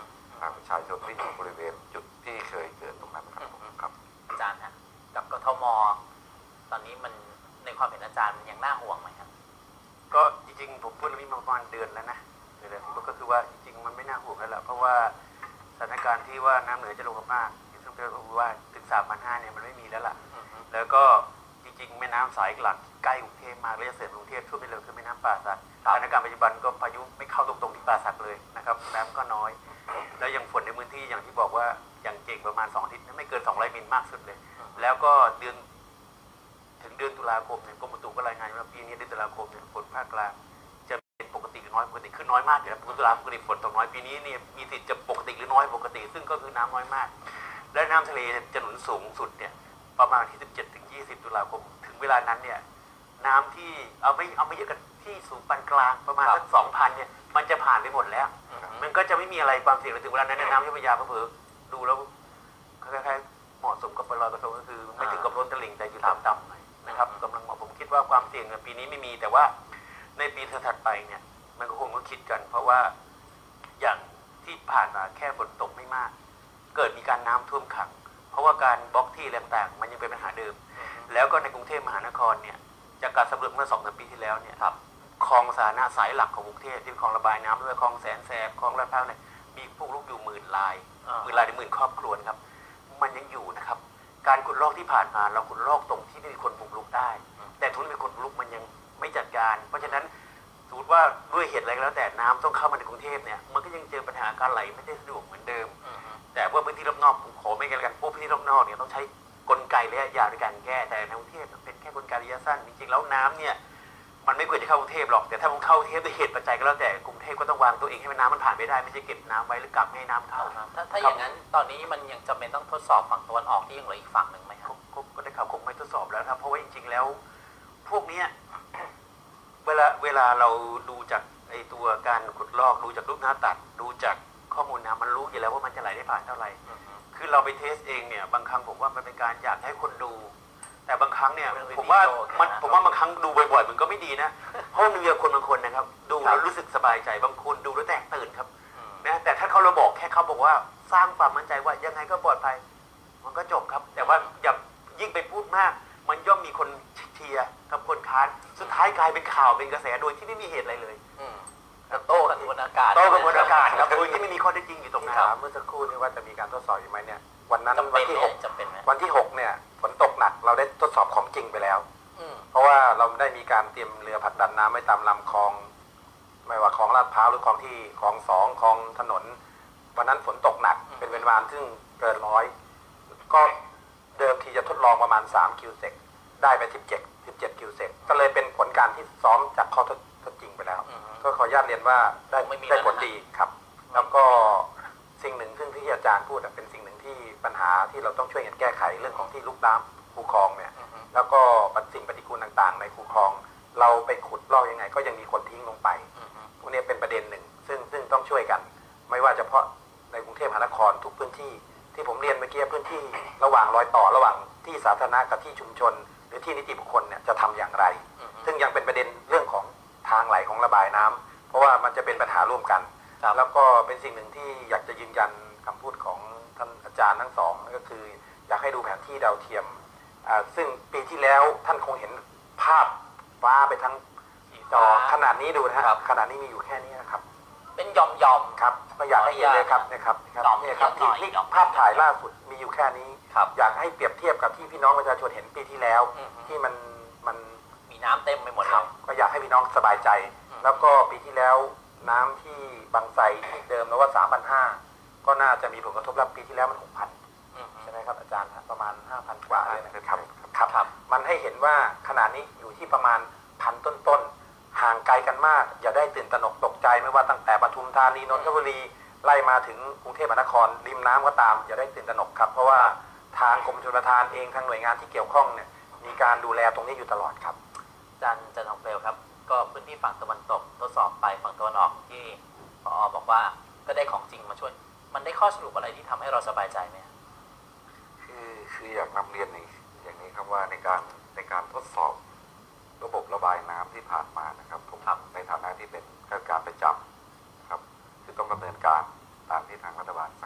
ทางประชาชนที่อยู่บริเวณจุดที่เคยเกิดตรงนั้นครับครับอาจารย์ฮะกับกทมตอนนี้มันในความเห็นอาจารย์มันยังน่าห่วงไหมครับก็จริงๆผมพูดเรื่องนี้มาประมาณเดือนแล้วนะเดือนแล้วก็คือว่าจริงๆมันไม่น่าห่วงแล้วแหละเพราะว่าสถานการณ์ที่ว่าน้ำเหนือจะลงมากซึ่งเป็นว่าถึงสามพันห้าเนี่ยมันไม่มีแล้วล่ะแล้วก็จริงๆแม่น้ำสายหลักใกล้กรุงเทพมากและจะเสร็จกรุงเทพช่วงไปเลยคือแม่น้ำป่าสักสถานการณ์ปัจจุบันก็พายุไม่เข้าตรงๆที่ป่าสักเลยนะครับน้ำก็น้อยแล้วยังฝนในพื้นที่อย่างที่บอกว่าอย่างเก่งประมาณสองอาทิตย์ไม่เกินสองร้อยมิลมากสุดเลยแล้วก็เดือนถึงเดือนตุลาคมเนี่ยกรมอุตุก็รายงานว่าปีนี้เดือนตุลาคมเนี่ยฝนภาคกลางจะเป็นปกติหรือน้อยปกติขึ้นน้อยมากอยู่แล้วตุลาปกติฝนตกน้อยปีนี้เนี่ยมีสิทธิ์จะปกติหรือน้อยปกติซึ่งก็คือน้ำน้อยมากและน้ำทะเลจะหนุนสูงสุดเนี่ยประมาณที่สิบเจ็ดถึงยี่สิบตุลาคมถึงเวลานั้นเนี่ยน้ำที่เอาไม่เอาไม่เยอะกันที่สูงปานกลางประมาณสักสองพันเนี่ยมันจะผ่านไปหมดแล้วมันก็จะไม่มีอะไรความเสี่ยงถึงเวลานั้นน้ำที่พยาเผลอดูแล้วคล้ายๆเหมาะสมกับลอยกระทงก็คือไม่ถึงกับล้นตลิ่งแต่อยู่ต่ำๆหน่อยนะครับกำลังเหมาะผมคิดว่าความเสี่ยงในปีนี้ไม่มีแต่ว่าในปีถัดไปเนี่ยมันก็คงต้องคิดกันเพราะว่าอย่างที่ผ่านมาแค่ฝนตกไม่มากเกิดมีการน้ำท่วมขังเพราะว่าการบล็อกที่ต่างๆมันยังเป็นปัญหาเดิมแล้วก็ในกรุงเทพมหานครเนี่ยจากการสำรวจเมื่อสองสามปีที่แล้วเนี่ยครับคลองสาธารณะสายหลักของกรุงเทพที่คลองระบายน้ำด้วยคลองแสนแสบคลองลาดพร้าวเนี่ยมีพวกลูกอยู่หมื่นลายหมื่นลายในหมื่นครอบครัวครับมันยังอยู่นะครับการขุดลอกที่ผ่านมาเราขุดลอกตรงที่ไม่มีคนบุกรุกได้แต่ทุนมีคนบุกรุกมันยังไม่จัดการเพราะฉะนั้นสมมติว่าด้วยเหตุอะไรก็แล้วแต่น้ำต้องเข้ามาในกรุงเทพเนี่ยมันก็ยังเจอปัญหาการไหลไม่ได้สะดวกเหมือนเดิมแต่ว่าพื้นที่รอบนอกผมขอไม่กันกันพวกพื้นที่รอบนอกเนี่ยต้องใช้กลไกระยะยาวในการแก้แต่ในกรุงเทพเป็นแค่กลไกระยะสั้นจริงๆแล้วน้ำเนี่ยมันไม่ควรจะเข้ากรุงเทพหรอกแต่ถ้ามันเข้ากรุงเทพด้วยเหตุปัจจัยก็แล้วแต่กรุงเทพก็ต้องวางตัวเองให้น้ำมันผ่านไปได้ไม่ใช่เก็บน้ำไว้หรือกักไม่ให้น้ำเข้าถ้าถ้าอย่างนั้นตอนนี้มันยังจำเป็นต้องทดสอบฝั่งตะวันออกที่ยังเหลืออีกฝั่งหนึ่งไหมครับก็ได้ข่าวคงไม่ทดสอบแล้วครับเพราะว่าจริงๆแล้วพวกนี้เวลาเวลาเราดูจากไอตัวการขุดลอกดูจากรูปหน้าตัดดูจากข้อมูลน้ำมันรู้อยู่แล้วว่ามันจะไหลได้ผ่านเท่าไหร่คือเราไปเทสเองเนี่ยบางครั้งผมว่ามันเป็นการอยากให้คนดูแต่บางครั้งเนี่ยผมว่ามันผมว่าบางครั้งดูบ่อยๆมันก็ไม่ดีนะเพราะมันมีคนบางคนนะครับดูแล้วรู้สึกสบายใจบางคนดูแล้วแตกตื่นครับนะแต่ถ้าเขาเราบอกแค่เขาบอกว่าสร้างความมั่นใจว่ายังไงก็ปลอดภัยมันก็จบครับแต่ว่าอย่ายิ่งไปพูดมากมันย่อมมีคนเชียร์กับคนค้านสุดท้ายกลายเป็นข่าวเป็นกระแสโดยที่ไม่มีเหตุอะไรเลยโต้กันบนอากาศโต้กันบนอากาศครับโดยที่ไม่มีข้อเท็จจริงอยู่ตรงนั้นเมื่อสักครู่นี้ว่าจะมีการทดสอบอยู่ไหมเนี่ยวันนั้นวันที่หกจำเป็นไหมวันที่หกเนี่ยฝนตกหนักเราได้ทดสอบของจริงไปแล้วเพราะว่าเราได้มีการเตรียมเรือผลักดันน้ำไว้ตามลำคลองไม่ว่าคลองลาดพร้าวหรือคลองที่คลองสองคลองถนนวันนั้นฝนตกหนักเป็นเวลาซึ่งเกินร้อยก็เดิมทีจะทดลองประมาณสามคิวเซกได้ไปสิบเจ็ด สิบเจ็ดคิวเซกก็เลยเป็นผลการที่ซ้อมจากข้อทดจริงไปแล้วก็ขออนุญาตเรียนว่าได้ได้ผลดีครับแล้วก็สิ่งหนึ่งซึ่งที่อาจารย์พูดเป็นสิ่งหนึ่งที่ปัญหาที่เราต้องช่วยกันแก้ไขเรื่องของที่ลุกล้ำคูคลองเนี่ยแล้วก็สิ่งปฏิกูลต่างๆในคูคลองเราไปขุดลอกยังไงก็ยังมีคนทิ้งลงไปพวกนี้เป็นประเด็นหนึ่งซึ่งซึ่งต้องช่วยกันไม่ว่าเฉพาะในกรุงเทพมหานครทุกพื้นที่ที่ผมเรียนเมื่อกี้พื้นที่ระหว่างรอยต่อระหว่างที่สาธารณะกับที่ชุมชนหรือที่นิติบุคคลเนี่ยจะทำอย่างไรซึ่งยังเป็นประเด็นเรื่องของทางไหลของระบายน้ำเพราะว่ามันจะเป็นปัญหาร่วมกันแล้วก็เป็นสิ่งหนึ่งที่อยากจะยืนยันคำพูดของท่านอาจารย์ทั้งสองก็คืออยากให้ดูแผนที่ดาวเทียมซึ่งปีที่แล้วท่านคงเห็นภาพฟ้าไปทั้งจอขนาดนี้ดูนะครับขนาดนี้มีอยู่แค่นี้นะครับเป็นยอมยอมครับก็อยากให้เห็นเลยครับนะครับนี่ครับที่นี่ภาพถ่ายล่าสุดมีอยู่แค่นี้อยากให้เปรียบเทียบกับที่พี่น้องประชาชนเห็นปีที่แล้วที่มันมันมีน้ำเต็มไปหมดเลยก็อยากให้พี่น้องสบายใจแล้วก็ปีที่แล้วน้ำที่บางไทรที่เดิมแล้วว่า สามพันห้าร้อย ก็น่าจะมีผลกระทบรับปีที่แล้วมัน หกพัน ใช่ไหมครับอาจารย์ประมาณ ห้าพัน กว่าเลยนะครับครับมันให้เห็นว่าขณะนี้อยู่ที่ประมาณพันต้นๆห่างไกลกันมากอย่าได้ตื่นตระหนกตกใจไม่ว่าตั้งแต่ปทุมธานีนนทบุรีไล่มาถึงกรุงเทพมหานครริมน้ำก็ตามอย่าได้ตื่นตระหนกครับเพราะว่าทางกรมชลประทานเองทางหน่วยงานที่เกี่ยวข้องเนี่ยมีการดูแลตรงนี้อยู่ตลอดครับอาจารย์จันทร์ทองเปลวครับก็พื้นที่ฝั่งตะวันตกทดสอบไปฝั่งตะวันออกที่ผอ.บอกว่าก็ได้ของจริงมาช่วยมันได้ข้อสรุปอะไรที่ทำให้เราสบายใจไหมคือคืออยากนำเรียนในอย่างนี้ครับว่าในการในการทดสอบระบบระบายน้ำที่ผ่านมานะครับผมในฐานะที่เป็นข้าราชการประจำครับคือต้องดำเนินการตามที่ทางรัฐบาล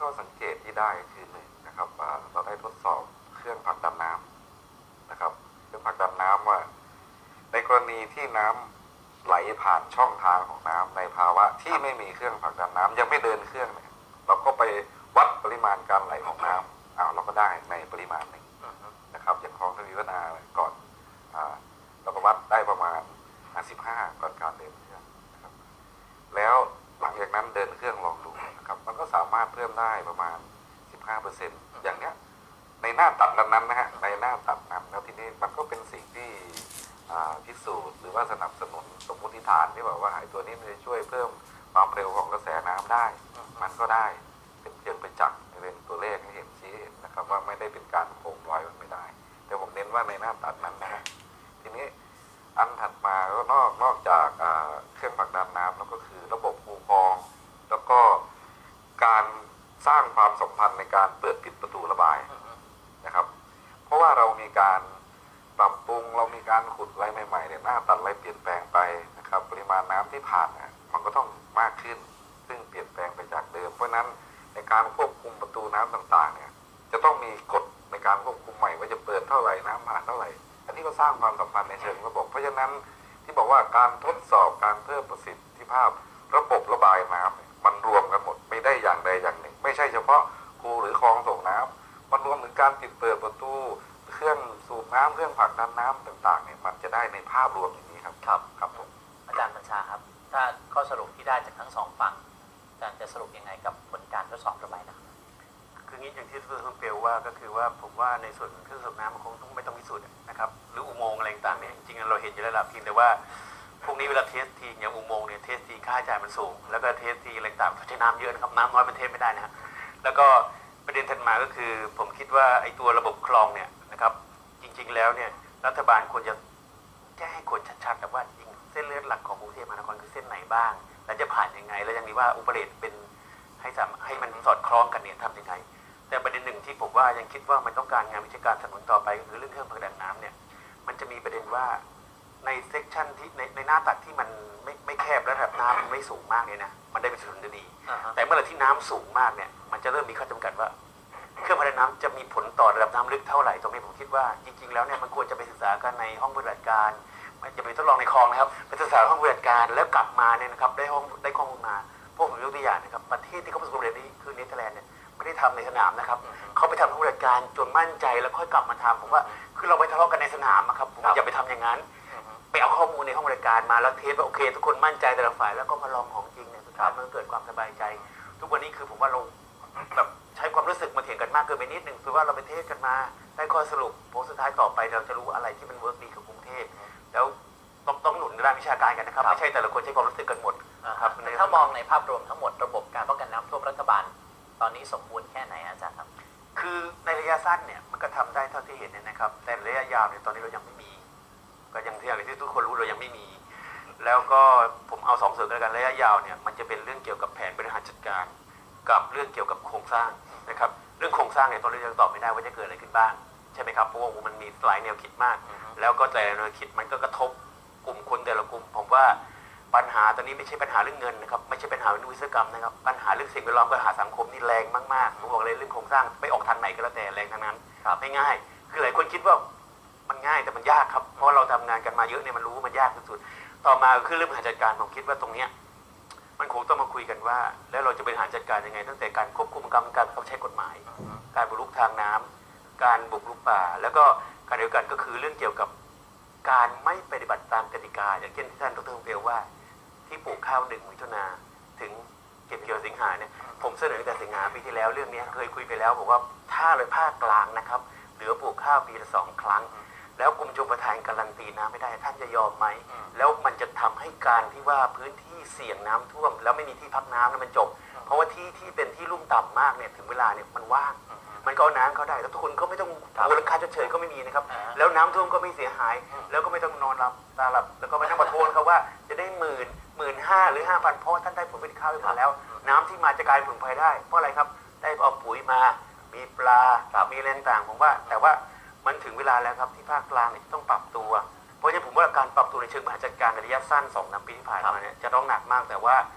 ข้อสังเกตที่ได้คือหนึ่งนะครับเราได้ทดสอบเครื่องผลักดันน้ำนะครับเครื่องผลักดันน้ำว่าในกรณีที่น้ำไหลผ่านช่องทางของน้ำในภาวะที่ไม่มีเครื่องผลักดันน้ำยังไม่เดินเครื่องเนี่ยเราก็ไปวัดปริมาณการไหลของน้ำอ้าวเราก็ได้ในปริมาณหนึ่งนะครับอย่างคลองทวีวัฒนาก่อนเราก็วัดได้ประมาณสิบห้าก่อนการเดินเครื่องนะครับแล้วหลังจากนั้นเดินเครื่องลองดูนะครับมันก็สามารถเพิ่มได้ประมาณ สิบห้าเปอร์เซ็นต์ อย่างเนี้ยในหน้าตัดนั้นนะฮะในหน้าตัดนั้นแล้วทีนี้มันก็เป็นสิ่งที่พิสูจน์หรือว่าสนับสนุนสมมติฐานที่บอกว่าไอ้ตัวนี้มันจะช่วยเพิ่มความเร็วของกระแสน้ำได้มันก็ได้เป็นเพียงไปจักเป็นตัวเลขให้เห็นชี้เห็นนะครับว่าไม่ได้เป็นการโค้งร้อยมันไม่ได้แต่ผมเน้นว่าในหน้าตัดนั้นนะฮะทีนี้อันถัดมาก็นอกนอกจากเครื่องผลักดันน้ำแล้วก็คือระบบคูคลองแล้วก็การสร้างความสัมพันธ์ในการเปิดปิดประตูระบายนะครับเพราะว่าเรามีการปรับปรุงเรามีการขุดอะไรใหม่ๆเนี่ยหน้าตัดอะไรเปลี่ยนแปลงไปนะครับปริมาณน้ำที่ผ่านเนี่ยมันก็ต้องมากขึ้นซึ่งเปลี่ยนแปลงไปจากเดิมเพราะนั้นในการควบคุมประตูน้ำต่างๆเนี่ยจะต้องมีกฎในการควบคุมใหม่ว่าจะเปิดเท่าไหร่น้ำผ่านเท่าไหร่อันนี้ก็สร้างความสัมพันธ์ในเชิงระบบเพราะฉะนั้นที่บอกว่าการทดสอบการเพิ่มประสิทธิภาพระบบระบายน้ำมันรวมกันหมดไม่ได้อย่างใดอย่างหนึ่งไม่ใช่เฉพาะคูหรือคลองส่งน้ำมันรวมถึงการปิดเปิดประตูเครื่องสูบน้ำเครื่องผลักดันน้ำต่างๆเนี่ยมันจะได้ในภาพรวมอย่างนี้ครับครับครับผมอาจารย์บัญชาครับถ้าข้อสรุปที่ได้จากทั้งสองฝั่งอาจารย์จะสรุปยังไงกับผลการทดสอบระบายน้ำคืองี้อย่างที่ทุกเปลว่าก็คือว่าผมว่าในส่วนเครื่องสูบน้ำมันคงต้องไม่ต้องพิสูจน์นะครับหรืออุโมงค์อะไรต่างๆเนี่ยจริงๆเราเห็นอยู่แล้วล่ะเพียงแต่ว่าพวกนี้เวลาเทสทีอย่างอุโมงค์เนี่ยเทสทีค่าใช้จ่ายมันสูงแล้วก็เทสทีอะไรต่างๆใช้น้ำเยอะนะครับน้ำน้อยมันเทสไม่ได้นะแล้วก็ประเด็นถัดมาก็คือผมคิดว่าไอ้ตัวระบบคลองเนี่ยนะครับจริงๆแล้วเนี่ยรัฐบาลควรจะแจ้งให้คนชัดๆแต่ว่าจริงเส้นเลือดหลักของกรุงเทพมหานครคือเส้นไหนบ้างและจะผ่านยังไงแล้วยังมีว่าอุปเรตเป็นให้สามให้มันสอดคล้องกันเนี่ยทำยังไงแต่ประเด็นหนึ่งที่ผมว่ายังคิดว่ามันต้องการงานวิชาการสนับสนุนต่อไปก็คือเรื่องเครื่องผลักดันน้ำเนี่ยมันจะมีประเด็นว่าในเซกชันที่ในในหน้าตัดที่มันไม่ไม่แคบและระดับน้ำมันไม่สูงมากเนี่ยนะมันได้เป็นส่วนดี uh-huh. แต่เมื่อไหร่ที่น้ำสูงมากเนี่ยมันจะเริ่มมีข้อจำกัดว่าเครื่องผลักดันน้ำจะมีผลต่อระดับน้ำลึกเท่าไหร่ตรงนี้ผมคิดว่าจริงๆแล้วเนี่ยมันควรจะไปศึกษากันในห้องปฏิบัติการมันจะไปทดลองในคลองนะครับไปศึกษาห้องปฏิบัติการแล้วกลับมาเนี่ยนะครับได้ห้องได้ข้อมูลมาพวกผมยกตัวอย่างนะครับประเทศที่เขาประสบความสำเร็จนี้คือเนเธอร์แลนด์เนี่ยไม่ได้ทำในสนามนะครับ uh-huh. เขาไปทำห้องปฏิบัติการจนมั่นใจแล้วค่อยกลับมาทำผมว่าคือเราไปทะเลาะกันในสนามนะครับผมอย่าไปทำอย่างนั้นไปเอาข้อมูลในห้องบริการมาแล้วเทสว่าโอเคทุกคนมั่นใจแต่ละฝ่ายแล้วก็มาลองของจริงเนี่ยสุดท้ายมันเกิดความสบายใจทุกวันนี้คือผมว่าเราแบบใช้ความรู้สึกมาเถียงกันมากเกินไปนิดนึงคือว่าเราไปเทสกันมาได้ข้อสรุปผลสุดท้ายต่อไปเราจะรู้อะไรที่มันเวิร์กดีกับกรุงเทพแล้วต้องต้องหนุนด้านวิชาการกันนะครับไม่ใช่แต่ละคนใช้ความรู้สึกกันหมดครับถ้ามองในภาพรวมทั้งหมดระบบการป้องกันน้ำท่วมรัฐบาลตอนนี้สมบูรณ์แค่ไหนอาจารย์ครับคือในระยะสั้นเนี่ยมันก็ทำได้เท่าที่เห็นเนี่ยนะครับแต่ระยะยาวเนี่ยตอนนี้เรายังไม่มีก็ยังที่อย่างที่ทุกคนรู้เรายังไม่มีแล้วก็ผมเอาสองส่วนด้วยกันระยะยาวเนี่ยมันจะเป็นเรื่องเกี่ยวกับแผนบริหารจัดการกับเรื่องเกี่ยวกับโครงสร้างนะครับเรื่องโครงสร้างเนี่ยตอนนี้ยังตอบไม่ได้ว่าจะเกิดอะไรขึ้นบ้างใช่ไหมครับเพราะว่ามันมีหลายแนวคิดมากแล้วก็แต่ละแนวคิดมันก็กระทบกลุ่มคนแต่ละกลุ่มผมว่าปัญหาตอนนี้ไม่ใช่ปัญหาเรื่องเงินนะครับไม่ใช่ปัญหาเรื่องวิศวกรรมนะครับปัญหาเรื่องสิ่งแวดล้อมปัญหาสังคมนี่แรงมากๆผมบอกเลยเรื่องโครงสร้างไปออกทางไหนก็แล้วแต่แรงทั้งนั้นไม่ง่ายคือหลายคนคิดว่ามันง่ายแต่มันยากครับเพราะเราทำงานกันมาเยอะเนี่ยมันรู้มันยากสุดๆต่อมาคือเรื่องบริหารจัดการผมคิดว่าตรงเนี้ยมันคงต้องมาคุยกันว่าแล้วเราจะบริหารจัดการยังไงตั้งแต่การควบคุมกรรมการเขาใช้กฎหมายการบุกรุกทางน้ำการบุกรุกป่าแล้วก็การเดียวกันก็คือเรื่องเกี่ยวกับการไม่ปฏิบัติตามกติกาอย่างเช่นที่ท่านดร.เบลว่าที่ปลูกข้าวหนึ่งมิถุนาถึงเก็บเกี่ยวสิงหาเนี่ยผมเสนอตั้งแต่สิงหาปีที่แล้วเรื่องนี้เคยคุยไปแล้วบอกว่าถ้าเลยภาคกลางนะครับเหลือปลูกข้าวปีละสองครั้งแล้วกรมชลประทานการันตีน้ำไม่ได้ท่านจะยอมไหมแล้วมันจะทำให้การที่ว่าพื้นที่เสี่ยงน้ำท่วมแล้วไม่มีที่พักน้ำนั้นมันจบเพราะว่าที่ที่เป็นที่ลุ่มต่ำมากเนี่ยถึงเวลาเนี่ยมันว่างมันก็เอาน้ำเขาได้แล้วทุกคนก็ไม่ต้องมูลค่าชดเชยก็ไม่มีนะครับแล้วน้ำท่วมก็ไม่เสียหายแล้วก็ไม่ต้องนอนหลับตาหลับแล้วก็ไม่ต้องมาโทษเขาว่าจะได้หมื่นหมื่นห้าหรือห้าพันเพราะท่านได้ผลผลิตข้าวไปหมดแล้วน้ำที่มาจะกลายเป็นผลผลิตได้เพราะอะไรครับได้เอาปุ๋ยมามีปลามีแรงต่างผมว่าแต่ว่ามันถึงเวลาแล้วครับที่ภาคกลางเนี่ยต้องปรับตัวเพราะฉะนั้นผมว่าการปรับตัวในเชิงบริหารจัดการในระยะสั้น สองถึงสาม ปีที่ผ่านมาเนี่ยจะต้องหนักมากแต่ว่า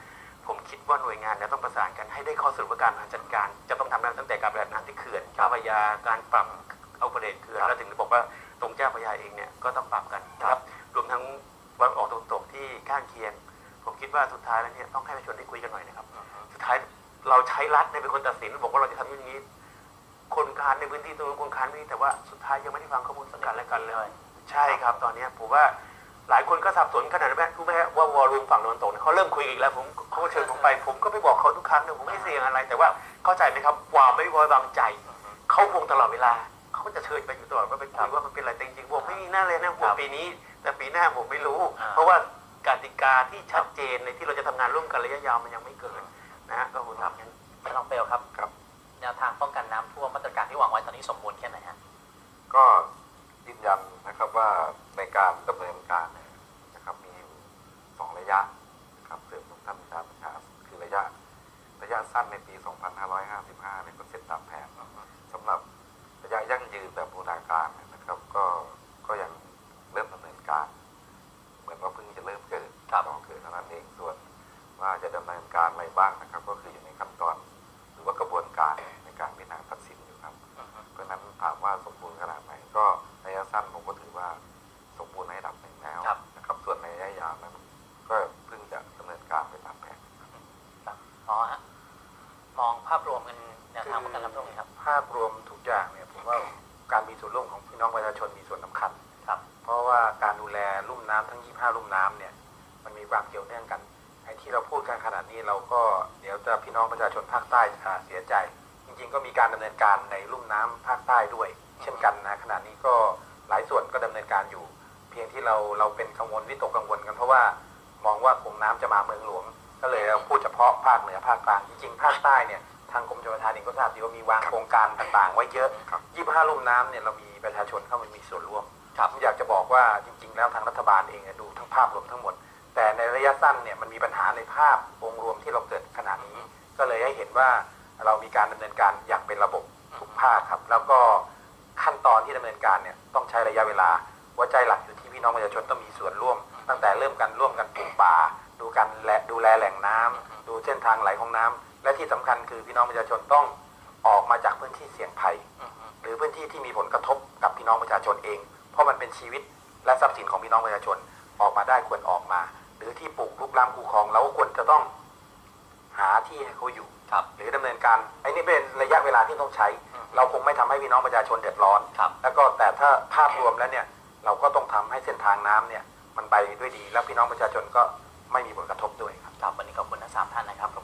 ผมคิดว่าหน่วยงานเนี่ยต้องประสานกันให้ได้ข้อสรุปว่าการบริหารจัดการจะต้องทำได้ตั้งแต่การบริหารน้ำที่เขื่อนเจ้าพระยาการปรับเอาประเด็นเขื่อนแล้วถึงจะบอกว่าตรงเจ้าพระยาเองเนี่ยก็ต้องปรับกันนะครับรวมทั้งวันออกตรงตกที่ข้างเคียงผมคิดว่าสุดท้ายแล้วเนี่ยต้องให้ประชาชนได้คุยกันหน่อยนะครับสุดท้ายเราใช้รัฐเป็นคนตัดสินบอกว่าเราจะทำอย่างนี้คนค้านในพื้นที่ตรงนู้นคนค้านนี่แต่ว่าสุดท้ายยังไม่ได้ฟังข้อมูลสังกัดและกันเลยใช่ครับตอนนี้ผมว่าหลายคนก็สับสนขนาดนั้นรู้ไหมฮะว่าวอลลุ่มฝั่งตะวันตกเขาเริ่มคุยอีกแล้วผมเขาเชิญผมไปผมก็ไปบอกเขาทุกครั้งเนี่ยผมไม่เสี่ยงอะไรแต่ว่าเข้าใจไหมครับความไม่ไว้วางใจเขาวงตลอดเวลาเขาจะเชิญไปอยู่ตลอดว่าไปคุยว่ามันเป็นอะไรแต่จริงๆผมไม่มีหน้าเลยนะผมปีนี้แต่ปีหน้าผมไม่รู้เพราะว่ากติกาที่ชัดเจนในที่เราจะทำงานร่วมกันระยะยาวมันยังไม่เกิดนะฮะก็ผมทำงั้นไม่ต้องเปลครับครับแนวทางป้องกันน้ำท่วมมาตรการที่วางไว้ตอนนี้สมบูรณ์แค่ไหนฮะก็ยืนยันนะครับว่าในการดำเนินการนะครับมีสองระยะนะครับเสริมทุกท่านประชาประชาคือระยะระยะสั้นในปี สองพันห้าร้อยห้าสิบห้า เนี่ยก็เสร็จตามแผนสำหรับระยะยั่งยืนแบบบูรณาการนะครับก็ก็ยังเริ่มดำเนินการเหมือนว่าเพิ่งจะเริ่มเกิดลองเกิดเท่านั้นเองส่วนว่าจะดำเนินการอะไรบ้างนะครับก็คืออยู่ในขั้นตอนหรือว่ากระบวนการในการพิจารณาตัดสินอยู่ครับเพราะนั้นถามว่าสมบูรณ์ขนาดไหนก็ระยะสั้นผมก็ถือว่าสมบูรณ์ในระดับหนึ่งแล้วนะครับส่วนในระยะยาวนั้นก็เพิ่งจะดำเนินการไปตามแผนครับอ๋อฮะมองภาพรวมกันแนวทางป้องกันน้ำท่วมครับภาพรวมทุกอย่างเนี่ยผมว่าการมีส่วนร่วมของพี่น้องประชาชนมีส่วนสำคัญครับเพราะว่าการดูแลลุ่มน้ำทั้งยี่สิบห้าลุ่มน้ำเนี่ยมันมีความเกี่ยวเนื่องกันไอ้ที่เราพูดกันขนาดนี้เราก็เดี๋ยวจะพี่น้องประชาชนภาคใต้จะเสียใจจริงๆก็มีการดำเนินการในลุ่มน้ำภาคใต้ด้วยเช่นกันนะขณะนี้ก็หลายส่วนก็ดำเนินการอยู่เพียงที่เราเราเป็นกังวลวิตกกังวลกันเพราะว่ามองว่าคงน้ำจะมาเมืองหลวงก็เลยเราพูดเฉพาะภาคเหนือภาคกลางจริงๆภาคใต้เนี่ยทางกรมชลประทานเองก็ทราบดีว่ามีวางโครงการต่างๆไว้เยอะยี่สิบห้าลุ่มน้ำเนี่ยเรามีประชาชนเข้ามามีส่วนร่วมผมอยากจะบอกว่าจริงๆแล้วทางรัฐบาลเองดูทั้งภาพรวมทั้งหมดแต่ในระยะสั้นเนี่ยมันมีปัญหาในภาพองค์รวมที่เราเกิดขณะนี้ก็เลยให้เห็นว่าเรามีการดำเนินการอย่างเป็นระบบทุกภาคครับแล้วก็ขั้นตอนที่ดำเนินการเนี่ยต้องใช้ระยะเวลาหัวใจหลักอยู่ที่พี่น้องประชาชนต้องมีส่วนร่วมตั้งแต่เริ่มกันร่วมกันปลูกป่าดูกันและดูแลแหล่งน้ำดูเส้นทางไหลของน้ำและที่สำคัญคือพี่น้องประชาชนต้องออกมาจากพื้นที่เสี่ยงภัยหรือพื้นที่ที่มีผลกระทบกับพี่น้องประชาชนเองเพราะมันเป็นชีวิตและทรัพย์สินของพี่น้องประชาชนออกมาได้ควรออกมาหรือที่ปลูกลุกล้ำคูคลองเราก็ควรจะต้องหาที่ให้เขาอยู่หรือดำเนินการไอ้นี่เป็นระยะเวลาที่ต้องใช้เราคงไม่ทำให้พี่น้องประชาชนเดือดร้อนแล้วก็แต่ถ้าภาพรวมแล้วเนี่ยเราก็ต้องทำให้เส้นทางน้ำเนี่ยมันไปด้วยดีแล้วพี่น้องประชาชนก็ไม่มีผลกระทบด้วยครับครับวันนี้ขอบคุณทั้งสามท่านนะครับ